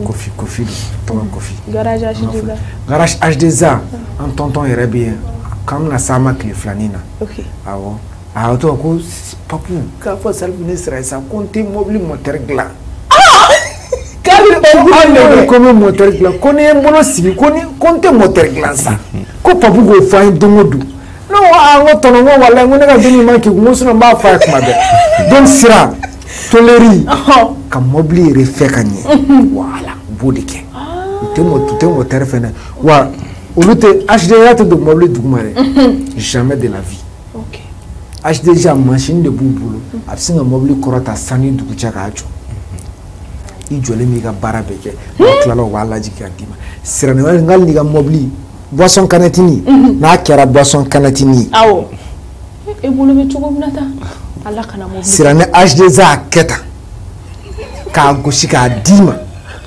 Garage H2A. En tonton irait bien. Comme la sama qui est flanina. Ok. Ah bon. Ah toi quoi papou. Quand faut ça venir ça compter mobile moteur gland. Ah. Comme moteur gland. Connais un bon aussi. Compter moteur gland ça. Ko papou go faire dongodu. Non ah on tonton wala on a donné manque on se n'a pas faire comme ça. Donc sera toléri ka mobili refait kanye voilà bodike tout moteur fena wa olute HDA to do mobili dugumare jamais de la vie. OK. HDA machine de bouboulo absinga mobili korota sani dugu chaka acho I jole mi ga barabeke klalo wala jika dima sirane wala ngal ni ga mobili boisson canetini na kera boisson canetini awo e bulu be chogo binata Allah kana mobili sirane HDA keta ka gosi ka dima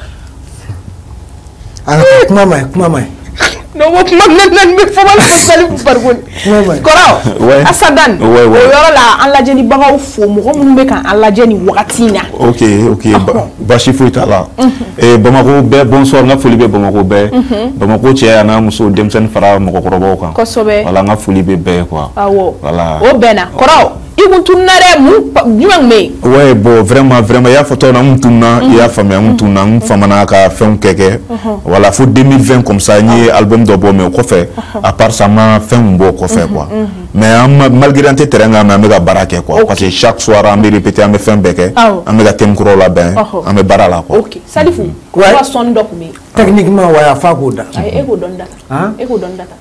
ana kuma mai no mo nan mi fo wala ko Salifu bargon koraw asadan o yoro la an lajeni bagaw fo mo ko mun be kan an lajeni wakatina OK bashi fuita la e Bamako be bonsoir nga foli be Bamako be Bamako che ana muso demsen fara mo ko robo kan kosobe wala nga foli be quoi awo wala o bena koraw ikuntunare mu juangme ouais bon vraiment ya photo na mutuna ya famia mutuna famana ka fem keke voilà faut 2020 comme ça ni album do bo me ko fait à part ça ma fem bo ko fait quoi mais malgré ante terrain na me ga barake quoi parce que chaque soir on me répéter on me fem beke on me ga tem kro la ben on me barala quoi. OK Salifu quoi son doc me techniquement wa fa ko da ay ego don data hein ego don data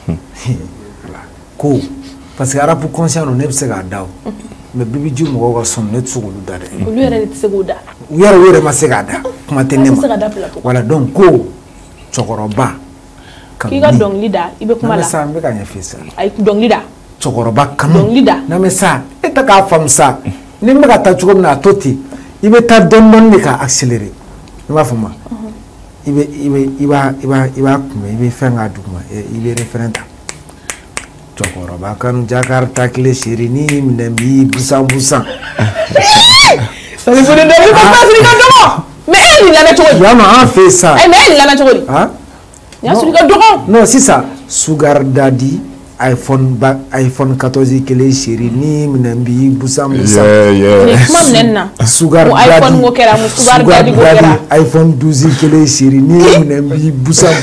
ko parce que arabu conscient on ne peut pas daw mais bibi ju mo ko son net sugulu da de lu yere ti seguda were ma segada kuma tenema voilà donc ko chokoroba ki ga dong lida ibe kuma la sa mbe ka nya fisa ay dong lida chokoroba kam dong lida na me sa eta ka fam sa ni mbe ka ta chugo na toti ibe ta don ni ka accélérer ni ma fama iba kuma ibe fenga duma ibe referenta chokoroba kan Jakarta kile shirini mnembi busan Salifu de ko pasri ka dogo mais elle il la chogodi ya ma fait ça mais elle la chogodi hein ya suri ka dogo non c'est ça Sugar Daddy iPhone 14 kile shirini mnembi busan mam nenna Sugar Daddy iPhone ngo kera mu Sugar Daddy go kera iPhone 12 kile shirini mnembi busan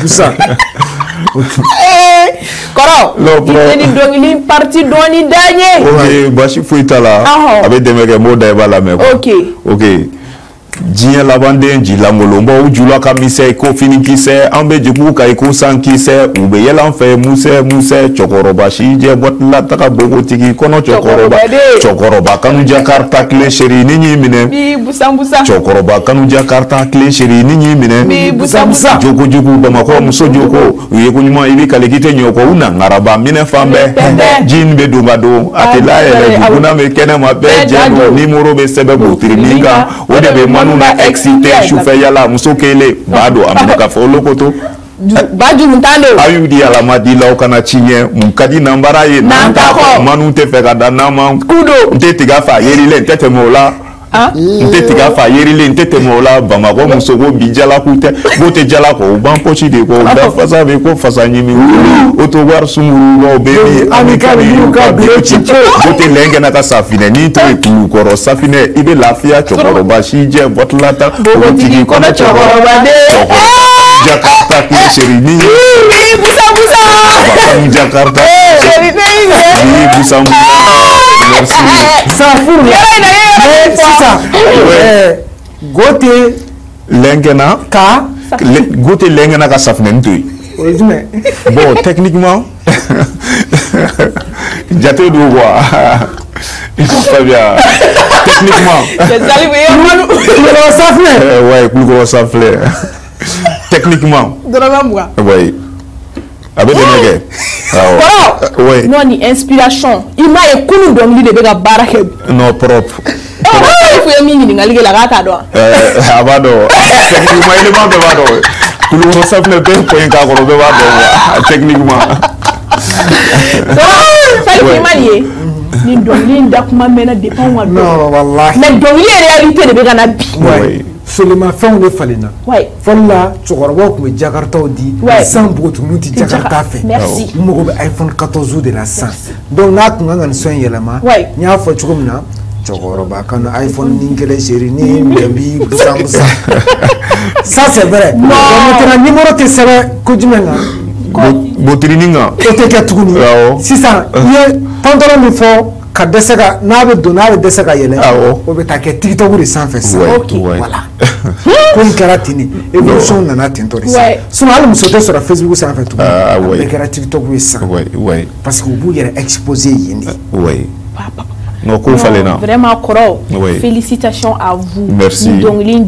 Koro ni dongili parti doni danye OK bashi fuita la avec des mecs mo da bala me OK diɲɛ labanden jilankolonbaw jula ka misɛ ko finikisɛ an bɛ jigin ka ko sankisɛ u bɛ yɛlɛ an fɛ musɛ cɛkɔrɔba si jɛ bɔtila taga bogotigi kɔnɔ cɛkɔrɔba kanu jakarta tile seri ni ɲi minɛ cɛkɔrɔba kanu jakarta tile seri ni ɲi minɛ jogojugu bamakɔ muso joko u ye ko ɲuman i bɛ kaliki tɛ ɲɔkɔ u na ngaraba minɛ fan bɛɛ jin bɛ don ka don a tɛ layɛlɛ juguna bɛ kɛnɛma bɛɛ jɛ don ni moro bɛ sɛbɛn botiri min kan o de bɛ manu na excité sufɛ yala muso kelen b'a don a minɛ ka fɔ olokoto a y'u di alama di la o kana ci ɲɛ mun ka di nanbara ye n'an ta kɔ manu tɛ fɛ ka da n'an ma kudo n tɛ tiga fa yerilen n tɛ tɛmɛ o la n tɛ tiga fa yerilen n tɛ tɛmɛ o la bamakɔ muso ko bi jalaku tɛ k'o tɛ jala kɔ o ban posi de kɔ o da fasa bɛ ko fasa ɲimi o to wari sunguru o bɛ bi amikali y'u ka bilo ci k'o tɛ lɛnkɛnɛ ka safinɛ n'i to ye tulu kɔrɔ safinɛ i bɛ lafiya cɛkɔrɔba si jɛ bɔtilata bogotigi kɔnɔ cɛkɔrɔba de Jakarta kile seri ni busa Jakarta seri ni busa merci ça fout ça gote lengena ka gote lengena ka safnen toy bon techniquement jate do quoi il faut pas bien techniquement ouais plus gros safle techniquement oui avec des nègres oui non ni inspiration il m'a écouté donc de bega barake non propre il faut yemi ni ngali la gata do abado techniquement il est pas do tout le monde savent le peu point ka ko be ba do techniquement ça il m'a ni donc ni ndakuma mena dépend wa non wallahi mais donc il réalité de bega na bi oui seulement fɛnw de falenna fɔlɔ la cɛkɔrɔbaw tun bɛ jakartaw di san bogotigiw tɛ jakarta fɛ u mago bɛ iphone 14 de la san donc n'a tun kan ka nin sɔn yɛlɛma n y'a fɔ cogo min na cɛkɔrɔba ka na iphone ni kelen seri ni bɛnbi busa ça c'est vrai maintenant numéro tɛ sɛbɛn ko jumɛn kan botirinin kan o tɛ kɛ tuguni sisan i ye pantalon min fɔ ka dɛsɛ ka n'a bɛ don n'a bɛ dɛsɛ ka yɛlɛ o bɛ taa kɛ tiktok de sanfɛ sisan voilà ko in kɛra ten de évolution nana ten tɔ de sisan sinon hali muso tɛ sɔrɔ facebook sanfɛ tuguni a bɛɛ kɛra tiktok ye sisan parce que u b'u yɛrɛ exposer yen de non ko falenna vraiment kɔrɔ félicitations à vous merci dɔnkili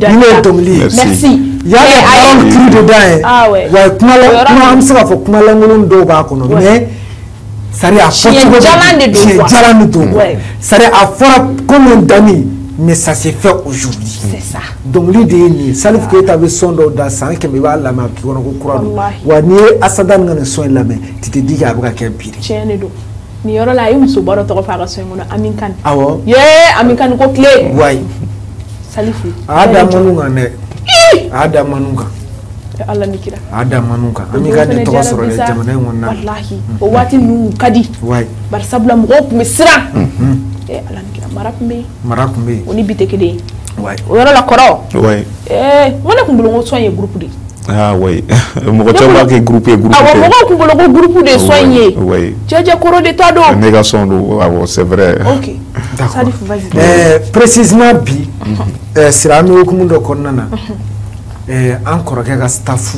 merci il y a des paroles crues dedans wa kuma an bɛ se ka fɔ kumalankolon dɔw b'a kɔnɔ mais sari a fɔ cogo jalan de don sari a fɔra comme dami mais ça s'est fait aujourd'hui c'est ça dɔnkili de ye nin ye Salif Keita bɛ son dɔw da san 100 i b'a lamɛn a bɛ k'i kɔnɔ ko kura don wa n'i ye Asadani ka nin son in lamɛn tu te dis que a bɛ ka kɛ bi de tiɲɛ de don nin yɔrɔ la a ye musoba dɔ tɔgɔ fɔ a ka son in kɔnɔ Ami Kane awɔ Ami Kane ko tile wayi Salifu a y'a da manu kan dɛ a y'a da manu kan Allah ni kira a da manu kan Ami Kane de tɔgɔ sɔrɔ dɛ jamana in kɔnɔ wallahi o waati ninnu ka di bari sabula mɔgɔw tun bɛ siran Allah ni kira mara tun bɛ yen o ni bi tɛ kelen ye o yɔrɔ la kɔrɔ ŋo ne tun bolo ko son ye groupe de ah oui mɔgɔ caman b'a kɛ groupe awɔ mɔgɔw tun bolo ko groupe de son ye cɛcɛ kɔrɔ de ta don ne ka son don awɔ c'est vrai ok Salifu vas-y précisément bi sira an bɛ hukumu dɔ kɔnɔna na an kɔrɔkɛ ka staffu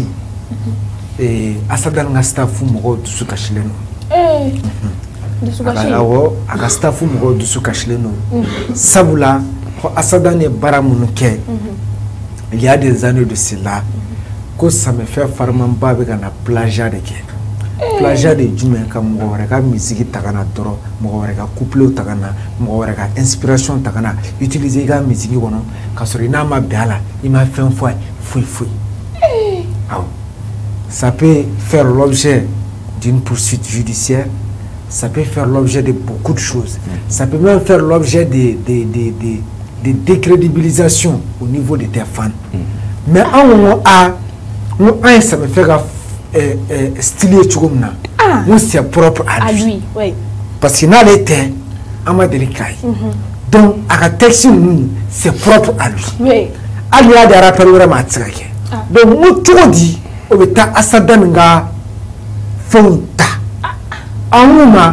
Asadani ka staffu mɔgɔw dusu kasilen don awɔ a ka staffu mɔgɔw dusu kasilen don sabula Asadani ye baara minnu kɛ il y a des années de cela ko samɛfɛn farimanba bɛ ka na plagiat de kɛ plagiat de jumɛn ka mɔgɔ wɛrɛ ka musique ta ka na dɔrɔn mɔgɔ wɛrɛ ka couplet ta ka na mɔgɔ wɛrɛ ka inspiration ta ka na utiliser i ka musique kɔnɔ ka sɔrɔ i n'a ma bɛn a la i ma fɛn fɔ a ye foyi awɔ ça peut faire l'objet d'une poursuite judiciaire ça peut faire l'objet de beaucoup de choses ça peut même faire l'objet de décrédibilisation au niveau de tes fans mais on a ça me fait stylé cogo min na c'est propre à lui parce que n'ale tɛ an ma deli k'a ye donc a ka texte ninnu c'est propre à lui hali n'i y'a di rappel wɛrɛ ma a tɛ se ka kɛ donc n ko cogo di o bɛ taa Asadani ka fɛnw ta an ko ma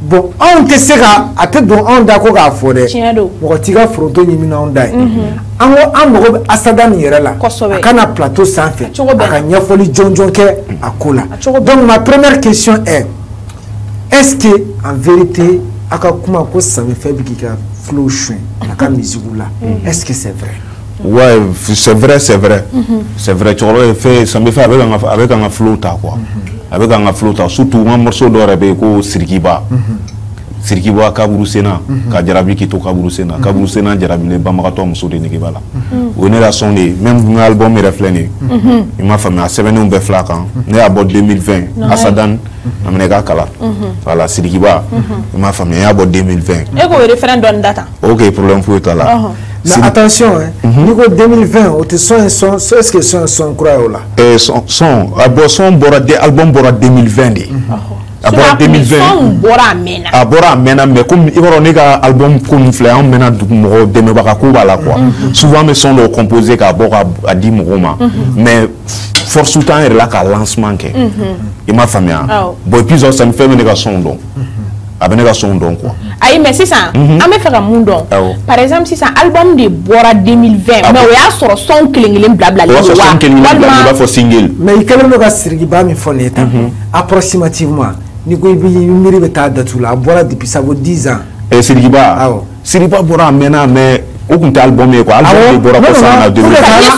bon on te se ka a tɛ don anw da ko k'a fɔ dɛ mɔgɔ t'i ka foronto ɲimi n'anw da ye an ko an mago bɛ Asada nin yɛrɛ la a kana plateau sanfɛ a ka ɲɛfɔli jɔnjɔn kɛ a ko la donc ma première question est-ce que en vérité a ka kuma ko Samifɛ bɛ k'i ka flow suɲɛ a ka musique la est-ce que c'est vrai? Ouais, c'est vrai, c'est vrai. C'est vrai, tu vois, ça me fait avec un flow quoi. Avec un flow surtout un morceau d'or avec Sirikiba. Sirikiba Kaburusena, Kajarabi Kito Kaburusena, Kaburusena Jarabi le Bamarato Muso de Nikibala. On est là sonné, même un album est reflété. Il m'a fait un 7 ans de flacan, né à bord 2020, Asadan, Amnega Kala. Voilà, Sirikiba, il m'a fait un bord 2020. Et quoi, référendum data? Ok, problème pour là. Mais attention, niveau 2020, au son est-ce que son croyant là? Son album bora 2020. Abora 2020. Abora mena mais comme il va on album comme fléan mena du mo de me baka ko bala quoi. Souvent me son le composé ka bora a di moma. Mais force temps est là ka lancement ke. Il m'a famille. Bon puis ça me fait me ga son donc. Abenega son donc quoi. Aïe mais c'est ça. On me faire un monde. Par exemple si ça album de Bora 2020 mais on a sur son klingling blabla. Son klingling blabla for single. Mais il calme le Sirikiba mi font l'état. Approximativement ni ko bi miri beta datu la Bora depuis ça vaut 10 ans. Et Sirikiba. Sirikiba Bora mena mais aucun album quoi. Album de Bora pour ça en 2020.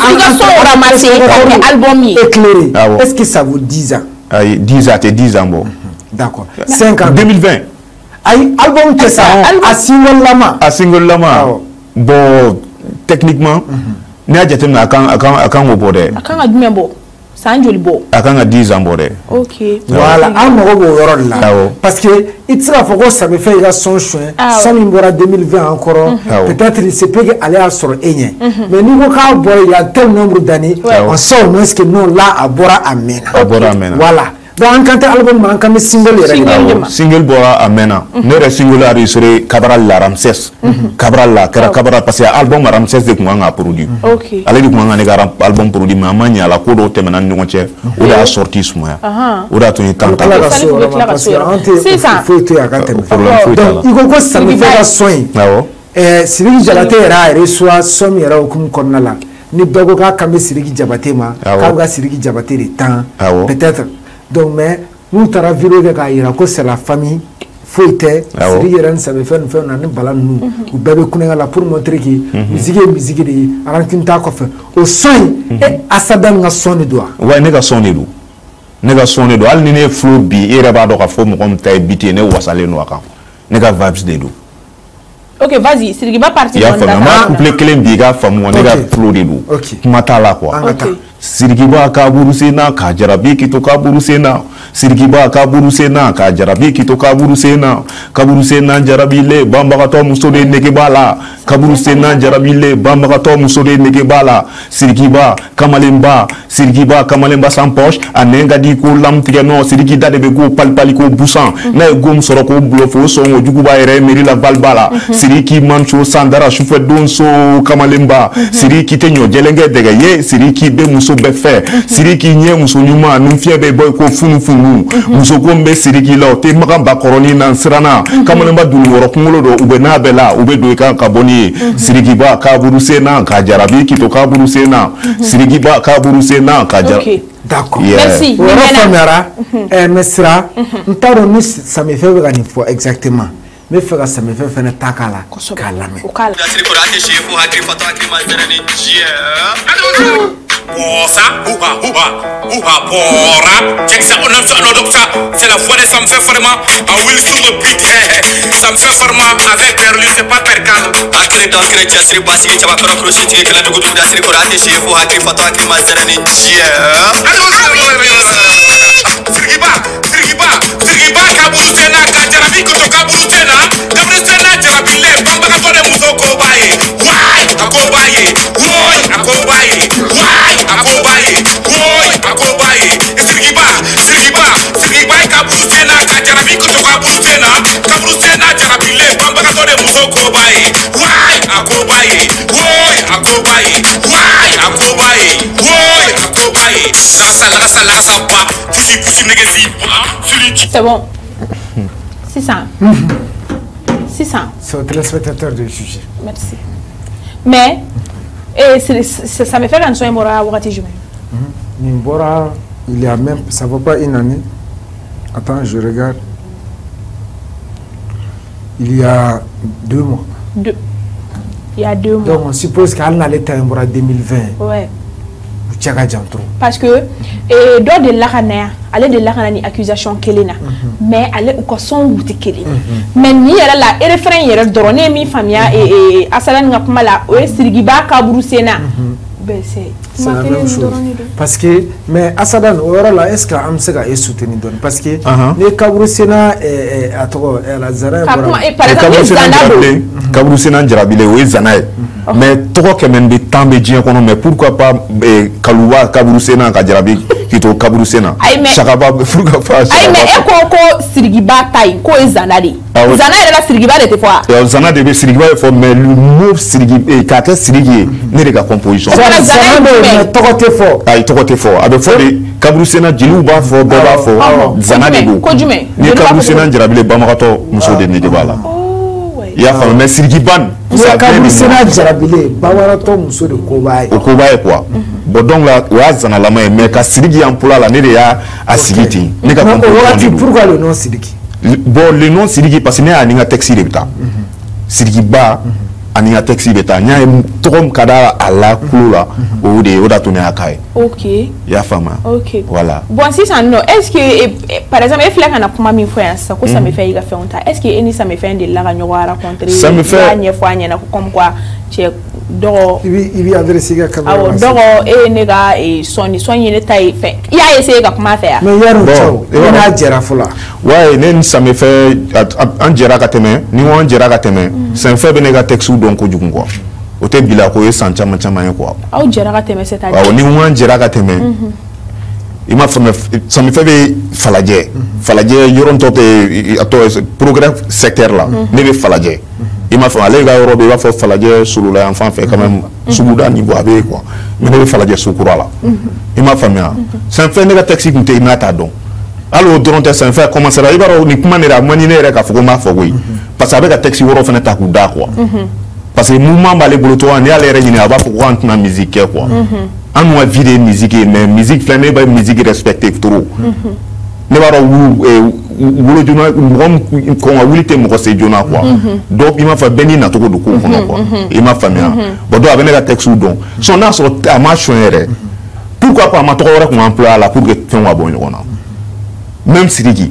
Album éclairé. Est-ce que ça vaut 10 ans? Aïe 10 ans, 10 ans bon. D'accord. 5 ans 2020. Aïe, album que ça, à single lama. À single lama. Bon, techniquement, n'y a jamais à quand au bord. À quand à demain bon, ça a un joli beau. À quand à 10 ans bord. Ok. Voilà, un mot là. Parce que il sera fort ça me fait il a son chien. Ça m'importe 2020 encore. Peut-être il se peut aller à sur Enya. Mais nous quand boy il y a tel nombre d'années, on sait au moins que nous là à Bora Amena. Voilà. Donc quand album man quand single single Bora Amena ne single a réussi Cabral la Ramsès Cabral la Cabral parce que album Ramsès de Kumanga produit allez du Kumanga ne album produit mais amanya la kodo temena nyonche ou la sorti suma ou la tuni tanta c'est ça faut te akate donc il faut que ça me fait soin Siriki Jabate era reçoit somme era okum konnala ni dogo ka kambe Siriki Jabate ma ka ga Siriki Jabate de temps peut-être. Donc, mais nous avons vu que c'est la famille. Faut être, ça me fait un balan nous, ou bébé la pour montrer que musique de Arankinta Kofe. Au son, et Asada n'a son de doigt. Ouais, n'est pas son de doigt. N'est pas son de doigt. Al n'est flou bi, et rabat de la forme comme taille bité, n'est pas salé noir. N'est pas vibes de doigt. Ok, vas-y, c'est qui va partir. Il y a un couple clé biga, femme, on est là flou de doigt. Ok. Matala quoi. Sirikiba Kaburusena, Kajarabi Kito Kaburusena, Sirikiba Kaburusena, Kajarabi Kito Kaburusena, Kaburusena Jarabile, Bambakato Musode Nekebala, Kaburusena Jarabile, Bambakato Musode Nekebala, Sirikiba Kamalemba, Sirikiba Kamalemba sans poche, Anengadi ko lam triano, Sirikida de Bego Palpaliko Boussan, Na Gom Soroko Blofo, son Jukuba Ere, Merila Balbala, Siriki Mancho Sandara, Choufet Donso Kamalemba, Siriki Tenyo, Jelenge Degaye, Siriki de Muso Befe, Siriki Nye Muso Nyuma, Numfia Beboy ko Funu Funu, Muso Gombe Siriki Lao, Te Magamba Koroni Nansirana, Kamalemba Dulu Rokumolo, Ubena Bela, Ubedoika Kaboni, Sirikiba Kaburusena, Kajarabi Kito Kaburusena, Sirikiba Kaburusena, Kajarabi. D'accord. Merci. Mais ça me fait une fois exactement. Mais ça me fait faire takala. C'est la fois de ça me fait vraiment un will sur le beat. Ça me fait vraiment avec Berlin, c'est pas percal. Akre dans Kre Chasri Basi qui va faire crochet qui la dugu da Sri Korate chef ou Akri Fato Akri Mazarani Jia. Sirikiba Kaburusena Kajarabi Koto Kaburusena Kaburusena Jarabile Bamba Katone Musoko Baye. Why Akobaye? Why Akobaye? Why Akobaye? Why Akobaye? Sirikiba Kaburusena Kajarabi Koto Kaburusena Kaburusena Jarabile Bamba Katone Musoko Baye. Why Akobaye? Why Akobaye? Why Akobaye? Why Akobaye? Lasa ba. Pussy négasi. C'est bon. 600. 600. C'est au téléspectateur de juger. Merci. Mais, ça me fait quand soin mora wakati jume. Nimbora, il y a même, ça vaut pas une année. Attends, je regarde. Il y a 2 mois. Il y a 2 mois. Donc on suppose qu'elle n'allait pas en 2020. Ouais. Trop. Parce que dans de l'arana, elle est de l'arana ni accusation kelena, mais elle est au son ou te kelena. Mais ni elle la référent elle donné mi famille et asalan ngapmala o sirigiba kaburusena. Ben c'est la même chose. Parce que mais asadan là est-ce qu'on sait qu'elle soutenir donne parce que les kaburusena à trop la zara par exemple kaburusena jarabile o zana mais trop que même des temps de dire qu'on mais pourquoi pas kaluwa kaburusena ka jarabi kito kaburusena chakaba pourquoi pas ay mais ko sirigiba tay ko zana di zana era sirigiba de fois zana de sirigiba faut mais le mot sirigiba ka ta sirigi ne de ka composition zana tokote fort ay tokote fort avec fort de kaburusena jilu ba fort baba fort zana de go ni kaburusena jarabile bamakato muso de ne de bala ya fa mais sirigiban ça kaburusena jarabile bawarato muso de kobaye quoi bon donc là wa zana la mais ka sirigi emploi la ne de ya asigiti ne ka composition pourquoi le nom sirigi bon le nom sirigi parce que ne a ninga taxi de bita sirigi ba aninga taxi beta nya trom kada ala kula o de o da tourner akai OK ya fama OK voilà bon si ça non est-ce que par exemple if la kana kuma mi fois ça ko ça me fait iga fait on ta est-ce que eni ça me fait de la ganyo rencontrer ça me fait nya fois nya na comme quoi che do il adressé ga kamera awo do nega soni ne tai fait il a essayé ga kuma faire mais yaro tao na jera fula ouais nen ça me fait en jera ka teme ni won jera ka teme c'est un fait benega texte donc ko jugun quoi o te bila ko san chama quoi aw jera ka teme c'est à dire ni won jera ka teme il m'a fait ça me fait falaje yoron tote ato progrès secteur là ne be falaje il m'a fait aller ga Europe il va faire falaje sulu la enfant fait quand même subuda niveau avec quoi mais ne be falaje sukura là il m'a fait c'est un fait nega taxi qui te nata don alors dronte c'est un fait comment ça va il va ni kuma ne ra mani ne ra ka foko ma foko parce que avec un taxi woro fena ta ku da quoi parce que mouvement ba le bolo to an ya le re ni aba foko an na musique quoi an wa vide musique mais musique flâner ba musique respecté trop ne ba wulo jona ngom ko wa wulite mo ko se jona quoi donc il m'a fait beni na to ko ko quoi il m'a fait bien bon do avec la texte don son na so a ma choyere pourquoi pas ma to ko ko emploi là pour que fin wa bon on même Sirigi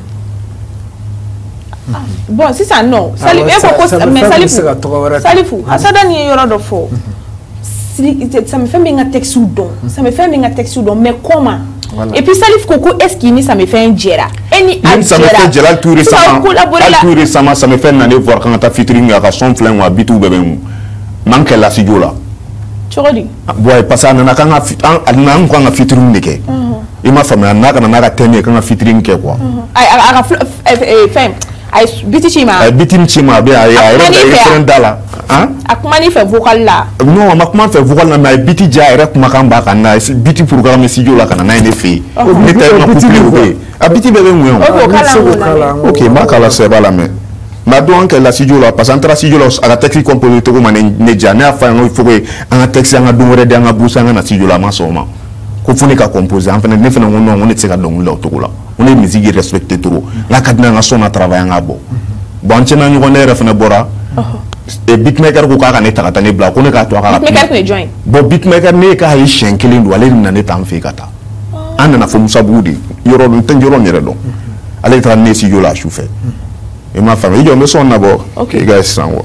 bon si ça non Salif mais Salifou asada ni yoro do fo ça me fait bien texte don ça me fait bien texte don mais comment voilà. Et puis Salif Koko est-ce qu'il ni ça me fait un djera et ça me fait djera tout récemment ça me fait aller voir quand ta featuring à son flingue ou habitu bébé manque la studio là tu redis ouais parce que na kanga na ngwa featuring neke il m'a famé na tene kanga featuring ke quoi femme ay bitim chima be ay friend dala hein akmani fait vocal là non makman fait vocal na mais biti ja rek makamba kana biti programme studio la kana na ne fi ni tay na couple abiti bebe mu OK makala c'est bala mais ma donc la studio là parce entre studio là à la technique composé to ma ne ja na fa no faut que en texte nga dumore de nga busa nga na studio là ma soma ko funi ka composer en fait ne fena ngono on tseka donc là to là on est musique respecté trop la kadna nga sona travail nga bo bon tena ñu ko ne refna bora et beatmaker ko ka ne takata ne bla ko ne ka to ka beatmaker ko join bo beatmaker ne ka yi shenkelen do ale na ne tam fe kata an na fo musa budi yoro dun tan yoro nyere do ale tra ne si yo la choufe et ma famille yo me son na bo OK guys sanwo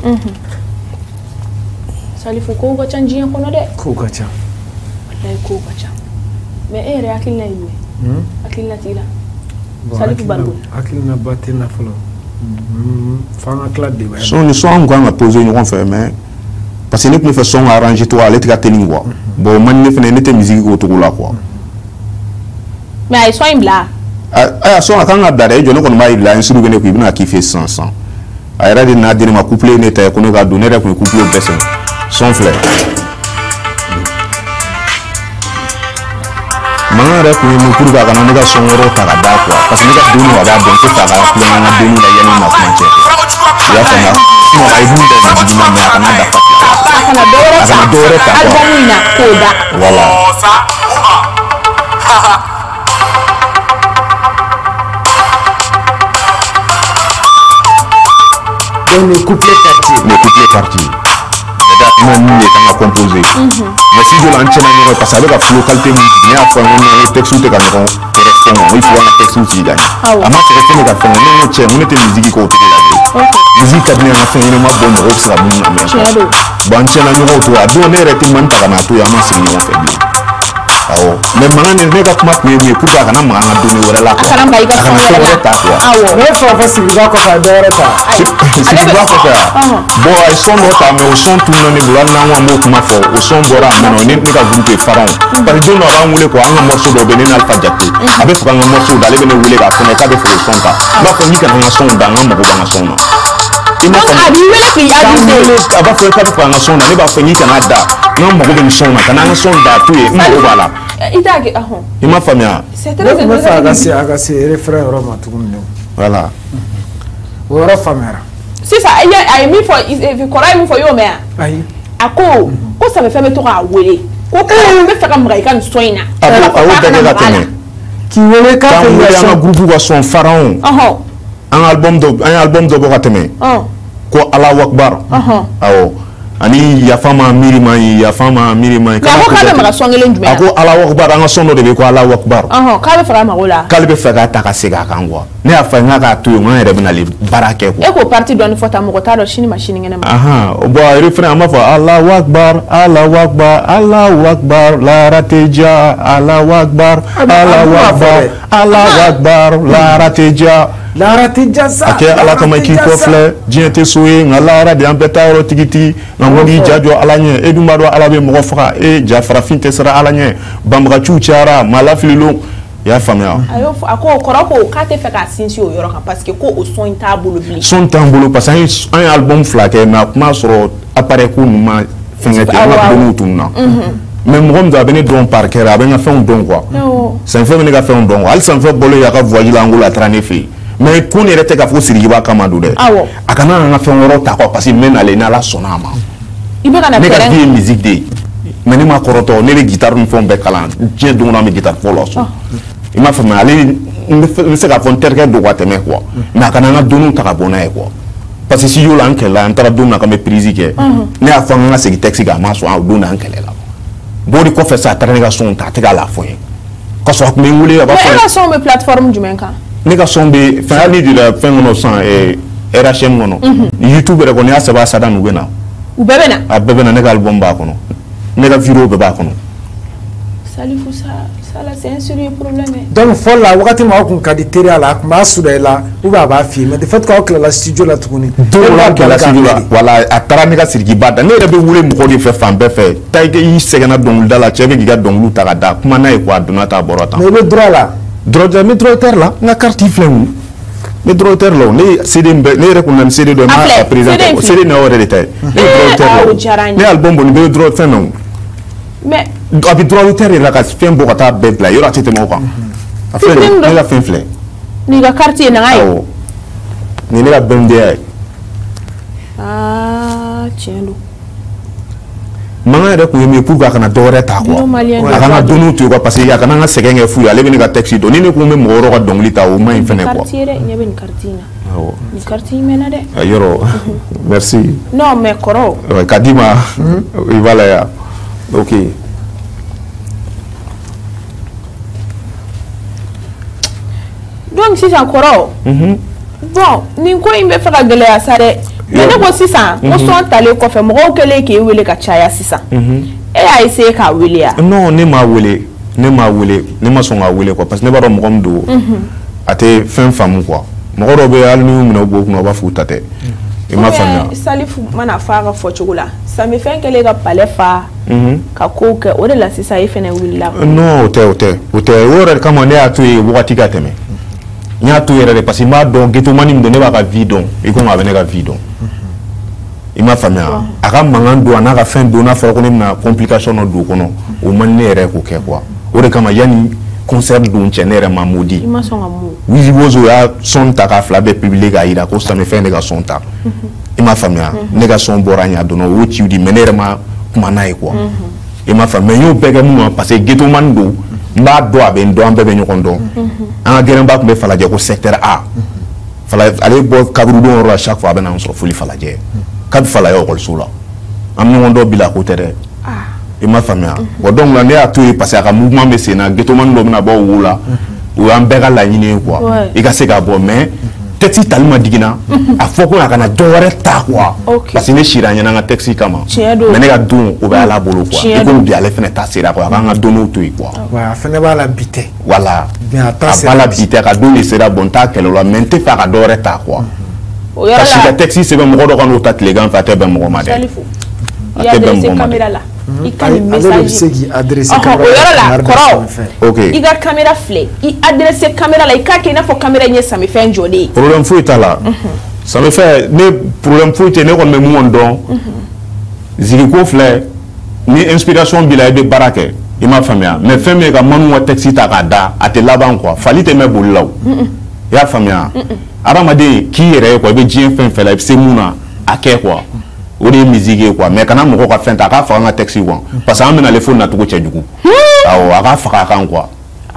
Salifou ko ko chanji ko no de ko ka cha ko ka cha mais ere akil na yiwe akil na tila Salifou bargo akil na batina folo fanga clade de son on va poser une fait mais parce que nous me fait son arranger toi aller te telling quoi bon man ne fait n'était musique autour là quoi mais ay soin bla ah son quand on a daré je ne connais pas il a un sur venir qui vient qui fait 500 ay ra de na dire ma couple n'était qu'on va donner avec couple baisse son frère mangan yɛrɛ kun ye mun pour que a kana ne ka sɔn wɛrɛw ta ka da quoi parce que ne ka donni a b'a dɔn ko fɛ a ka kulonkɛ an ka donni la yanni ma kuma cɛ i y'a faamuya sinon a ye mun bɛɛ jigin na mais a kana dafa a kana dɔ wɛrɛ ta album in na k'o da voilà donc les couplets partis même nous les temps à composer mais si je l'enchaîne à parce que avec la localité mais à faire un texte ou te quand correspond il faut un texte aussi gagne à ma c'est que faire non tiens on était musique ko te musique cabinet en fait il m'a bon rock ça bon mais bon tiens là nous autour à donner était man ta na to ya ma c'est non fait awo mais mangane ne ka kuma pour ka kana mangana donner wala la quoi kana mbaika ta quoi awo mais faut faire ce que ko fa dora ta c'est pas ko fa bon ils sont là mais au son tout ne bula na wa mo kuma fo au son bora mais non ne ka groupe pharaon par exemple on va wule ko anga morceau do benen alpha jatte abe fo anga morceau dale benen wule ka fone ka be fo son ta ba ko ni kana son da nga mo ba son na donc abi wele ki abi aba fo ka be fo anga son na ne ba fo ni kana da non mo be son na kana son da tu e mo bala Idage ahon. Ima famia. C'est très intéressant. Agasi référent Roma tukunyo. Voilà. Ora famera. C'est ça, I mean for is correct for you mais. Ayi. Ako, ko ça me fait mettre à wele. Ko ka me fait comme Raikan soina. Awo daga la tene. Ki wele ka fa ya groupe wa son pharaon. Ahon. Un album de Bokateme. Ko Allahu Akbar. Awo. Ani yafama mirima ka ko ka be maka songele ndumela ako Allahu Akbar anga sono de be ko Allahu Akbar ka be fara magola kale be faga ta ka sega kan wa ne afa nga ka to nga yere bina le barake ko e ko parti don fota mo ko ta do shini machine ngene ma bo refrain ama fa Allahu Akbar Allahu Akbar Allahu Akbar la rateja Allahu Akbar Allahu Akbar Allahu Akbar la rateja Lara tijasa ake ala kama ki kofle jiente soué ngala de ambeta ro tigiti ngoni jajo alanye edumado ala be mo faka e jafara finte sara alanye bambra chuchara mala fililo ya famia ayo ako korako ka te feka sinsi o yoro kan parce que ko o son tabolo bli son tabolo parce que un album flaqué na kuma soro appareil ko numa fengete na bomu tunna mais mo ngom da bene don parker abenga fait un don quoi ça fait bene ga fait un don al ça fait bolo ya ka voyer l'angola tranefi mais qu'on est resté qu'à faire siriba kamadu de a kana na fait un rota quoi parce que même aller na la sonama il be kana faire une musique de mais ma koroto ne les guitares nous font be kala je donc na mes guitares folos il m'a fait aller ne se ka font terre de guatemala quoi mais kana na donu ta bona quoi parce que si yo la nkela antara donu ka me prise ke ne a fa nga se texte ga ma so donu nkela la bodi ko fait ça taranga son ta te ga la fo ko so ko me ngule ba fa mais son me plateforme du menka ne ka son be fin ali de la fin no san RHM no YouTube re ko ne asaba sada no bena u bebena a bebena ne ka album ba kono ne ka video be ba kono salifu ça là c'est un sérieux problème donc faut la wakati ma ko ka di tere ala ma suda la u ba ba fi mais de fait ko la studio la tukuni do la studio wala atara ne ka sirgi bada ne re be wule mo ko di fe fan be fe taike yi segana don dala chebe giga don lu ta ka da kuma na e ko aduna ta borota mais be droit la droit là nga carte flem mais droit là ne CD ne reconnaît CD de ma président CD na ore de tay ne album bon be droit fait non mais abi droit la ka fin bo kata be la yora tete mo kwa affaire ne la fin flem ni ga carte na ngai ni ne la bende tiens manga yɛrɛ kun ye min pour que a kana dɔwɛrɛ ta quoi a kana donu to quoi parce que a kana an ka sɛgɛn kɛ fu ye ale bɛ ne ka texte don ni ne kun bɛ mɔgɔ wɛrɛ ka dɔnkili ta o man ɲi fɛnɛ quoi ni carte mena de yɔrɔ merci non mais kɔrɔ ka di ma i b'a la ya ok donc sisan kɔrɔ bon nin ko in bɛ fɛ ka gɛlɛya sa dɛ mais ne ko sisan ko son tale kɔfɛ mɔgɔw kɛlen k'i wele ka caya sisan e y'a essayer k'a wele ya non ne m'a sɔn k'a wele quoi parce que ne b'a dɔn mɔgɔ min don a tɛ fɛn faamu quoi mɔgɔ dɔw bɛ hali n'u minɛ u b'o kunna u b'a fɔ u ta tɛ i m'a faamuya salifu mana fɔ a ka fɔcogo la sami fɛn kɛlen ka palais fa ka kow kɛ o de la sisan e fɛnɛ wulila non o tɛ o yɛrɛ kama ne y'a to yen wagati ka tɛmɛ n y'a to yɛrɛ de parce que n b'a dɔn ghettomani min don ne b'a ka vie dɔn i komi a bɛ ne ka vie dɔn i m'a faamuya a ka mankan don a n'a ka fɛn don n'a fɔra ko ne bɛna complication dɔ don o kɔnɔ o man di ne yɛrɛ k'o kɛ quoi o de kama yanni concert dun cɛ ne yɛrɛ ma modi i ma sɔn ka mun Wizi Wozo y'a son ta k'a fila bɛɛ publier k'a yira ko Samifɛn ne ka son ta i m'a faamuya ne ka son bɔra ɲa dɔn o ciw di mais ne yɛrɛ ma kuma n'a ye quoi i m'a faamu mais n y'o bɛɛ kɛ mun parce que ghettomani don n b'a dɔn a bɛ n dɔn an bɛɛ bɛ ɲɔgɔn dɔn an ka gɛrɛnba tun bɛ Falajɛ ko secteur A ale bɔ kaburudon yɔrɔ la chaque fois a bɛ n'an sɔrɔ foli Falajɛ kabi Falajɛ ekɔliso la an bɛ ɲɔgɔn dɔn bi la ko tɛ dɛ i m'a faamuya bon donc là ne y'a to yen parce que a ka mouvement bɛ sen na ghettomani dɔ bɛna bɔ wo la o y'an bɛɛ ka laɲini ye quoi i ka se ka bɔ mais texte tali ma digina a fɔ ko a kana dɔ wɛrɛ ta quoi parce que ne sira ɲɛna n ka texte kama mais ne ka don o bɛ Ala bolo quoi i komi bi ale fɛnɛ ta sera quoi a k'an ka donniw to yen quoi a fɛnɛ b'a la bi tɛ voilà a b'a la bi tɛ a ka don de sera bon n t'a kɛlɛ o la mais n tɛ fɛ a ka dɔ wɛrɛ ta quoi parce que ka texte sɛbɛn mɔgɔ dɔ ka n'o ta tilegan fɛ a tɛ bɛn mɔgɔ ma dɛ a tɛ bɛn mɔgɔ ma dɛ i ka nin message o yɔrɔ la kɔrɔ i ka caméra filɛ i adressé caméra la i k'a kɛ i n'a fɔ caméra in ye Samifɛn jɔlen ye problème foyi t'a la Samifɛn ne problème foyi tɛ ne kɔni bɛ mun dɔn zigiko filɛ ni inspiration b'i la i bɛ baara kɛ i m'a faamuya mais fɛn min ye ka Manu ka texte ta k'a da a tɛ laban quoi fali tɛ mɛn boli la o i y'a faamuya adamaden k'i yɛrɛ ye quoi i bɛ diɲɛ fɛn fɛn la i bɛ se mun na a kɛ quoi o de ye musique ye quoi mais kana mɔgɔ ka fɛn ta a k'a faga an ka texte quoi parce que an bɛna ale fo nacogo cɛjugu awɔ a k'a faga a kan quoi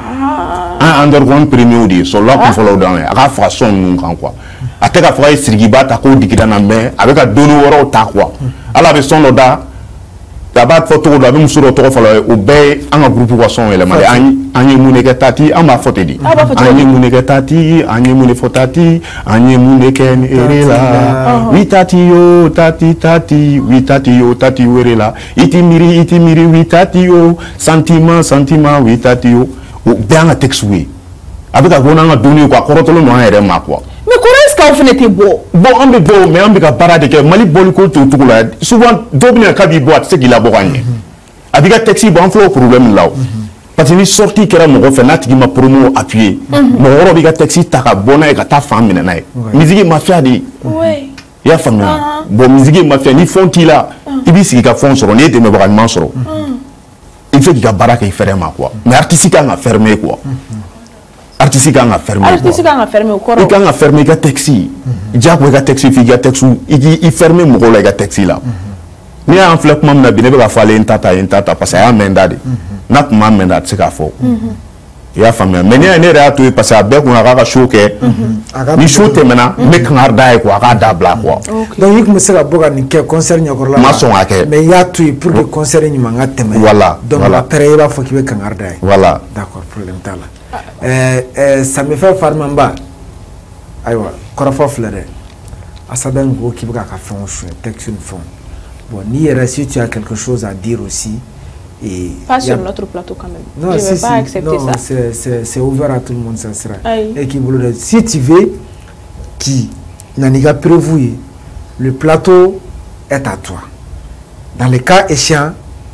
an underground premier de ye sɔrɔla kun fɔlɔw d'an ye a k'a faga son ninnu kan quoi a tɛ ka faga sirikiba ta k'o digira na mais a bɛ ka donni wɛrɛw ta quoi ala bɛ son dɔ da a b'a fɔ cogo dɔ a bɛ muso dɔ tɔgɔ fɔlɔ ye o bɛɛ ye an ka groupe ka son yɛlɛma de an ye mun de kɛ Tati an b'a fɔ ten de an ye mun de kɛ Tati an ye mun de fɔ Tati an ye mun de kɛ ere la wi Tati yo Tati Tati wi Tati yo Tati were la i ti miiri wi Tati yo sentiment wi Tati yo o bɛɛ an ka texte ye a bɛ ka bɔ n'an ka donni ye quoi a kɔrɔtɔlen don an yɛrɛ ma quoi mais kɔrɔ est-ce que aw fɛnɛ tɛ bɔ bon an bɛ bɔ mais an bɛ ka baara de kɛ Mali bɔli ko t'o cogo la souvent dɔw bɛ na k'a b'i bɔ a tɛ se k'i labɔ ka ɲɛ a b'i ka texte bɔ an filɛ o problème la o parce que ni sortie kɛra mɔgɔ fɛ n'a tigi ma promo appuyer mɔgɔ wɛrɛ b'i ka texte ta ka bɔ n'a ye ka taa fan minɛ n'a ye musique ye mafia de ye i y'a faamuya bon musique ye mafia ni fɛn t'i la i b'i sigi ka fɛn sɔrɔ n'i ye dɛmɛbaga ɲuman sɔrɔ il faut k'i ka baara kɛ i fɛrɛ ma quoi mais artiste kan ka fermer quoi artiste kan ka fermer artiste kan ka fermer o kɔrɔ i kan ka fermer i ka texte diyago i ka texte f'i ka texte i fermer mɔgɔw la i ka texte la n'i y'an filɛ kuma min na bi ne bɛ ka fɔ ale ye n ta ta parce que a y'a mɛn da de n'a tun m'a mɛn da a tɛ se k'a fɔ i y'a faamuya mais ne yɛrɛ y'a to yen parce que a bɛɛ kun a k'a ka show kɛ ni show tɛmɛna n bɛ kangari da ye quoi a k'a dabila quoi donc i tun bɛ se ka bɔ ka nin kɛ concert ɲɛkɔrɔla la ma sɔn k'a kɛ mais i y'a to yen pour que concert ɲuman ka tɛmɛ voilà donc après i b'a fɔ k'i bɛ kangari da ye voilà d'accord problème t'a la Samifɛn Farimanba ayiwa kɔrɔfɔ filɛ dɛ Asada ko k'i bɛ k'a ka fɛnw suɲɛ texte ni fɛnw bon n'i yɛrɛ si tu as quelque chose à dire aussi et pas sur notre plateau quand même non, je vais pas accepter ça c'est ouvert à tout le monde ça sera et qui voulait si tu veux qui n'a pas prévu le plateau est à toi dans les cas échéants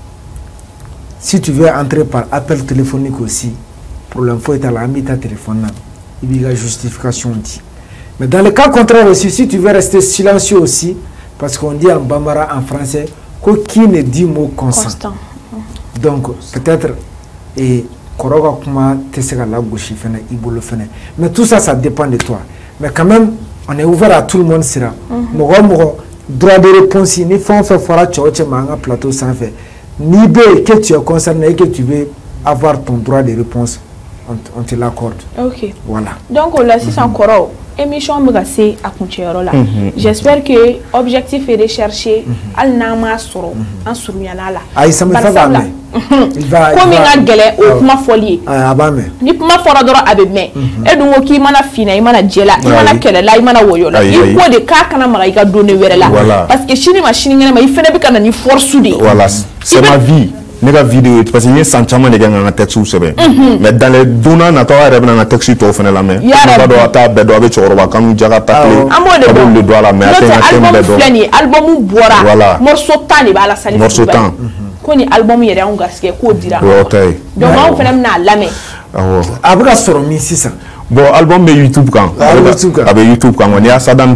si tu veux entrer par appel téléphonique aussi problème faut être à la ta téléphone il y a justification dit mais dans le cas contraire aussi si tu veux rester silencieux aussi parce qu'on dit en bambara en français qui ne dit mot constant. Donc peut-être et koroga kuma tesega la gauche fene ibolo fene mais tout ça dépend de toi mais quand même on est ouvert à tout le monde sera mogo droit de réponse ni font fait fora choche manga plateau sans fait ni be que tu es concerné et que tu veux avoir ton droit de réponse on te l'accorde. OK. Voilà. Donc là si sans koro émission me gasser à kunceyoro là. J'espère que objectif est recherché al nama soro en surunyana là. Ah ça me fait mal. Il va comme nga gele o kuma folier. Ah abame. Ni kuma fora doro abeme. E dun ko ki mana fina i mana jela i mana kele la i mana woyo la. I ko de ka kana maga i ka donner were la. Parce que chini machine ngene ma i fene be kana ni force de. Voilà, c'est ma vie. Nega vidéo parce que ni sentiment de ganga texte ou sebe mais dans les dona na to yɛrɛ bɛna na texte to fana la mais ba do ata bɛɛ do a bɛ cɛkɔrɔba kanu jaga takle abo le do la mais ate na tem bɛɛ do album bɔra morceau tan de b'a la sali morceau tan ko ni album yɛrɛ an gaske ko dira donc an fana bɛna lamɛn a bɛ ka sɔrɔ min sisan bon album bɛ YouTube kan a bɛ YouTube kan ni Asadam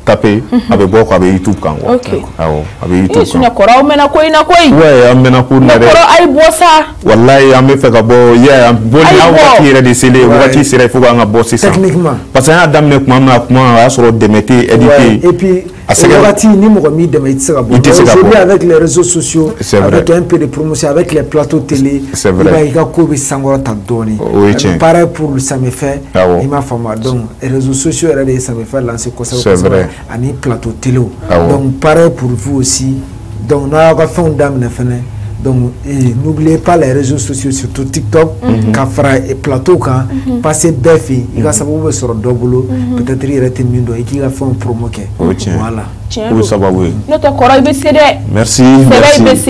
taper avec beaucoup avec YouTube quand OK avec YouTube tu ne kora mena ko ina koy ouais amena ko na kora ay bossa wallahi amé fait ka bo yeah bo ya wati re de sele wati sere fo nga bo c'est ça techniquement parce que adam ne kuma a sur déméter éditer et puis wati ni mo mi déméter aujourd'hui avec les réseaux sociaux avec un peu de promotion avec les plateaux télé c'est vrai il va ko bi sangora ta donné pareil pour ça me fait il m'a formé donc les réseaux sociaux ça me fait lancer quoi ça vrai ani plateau télé donc pareil pour vous aussi donc na ga fond dame na fene donc n'oubliez pas les réseaux sociaux surtout TikTok kafra et plateau quand passer befi il va savoir sur double peut-être il était mieux donc il va faire un promo voilà oui ça va oui notre corps BCD merci merci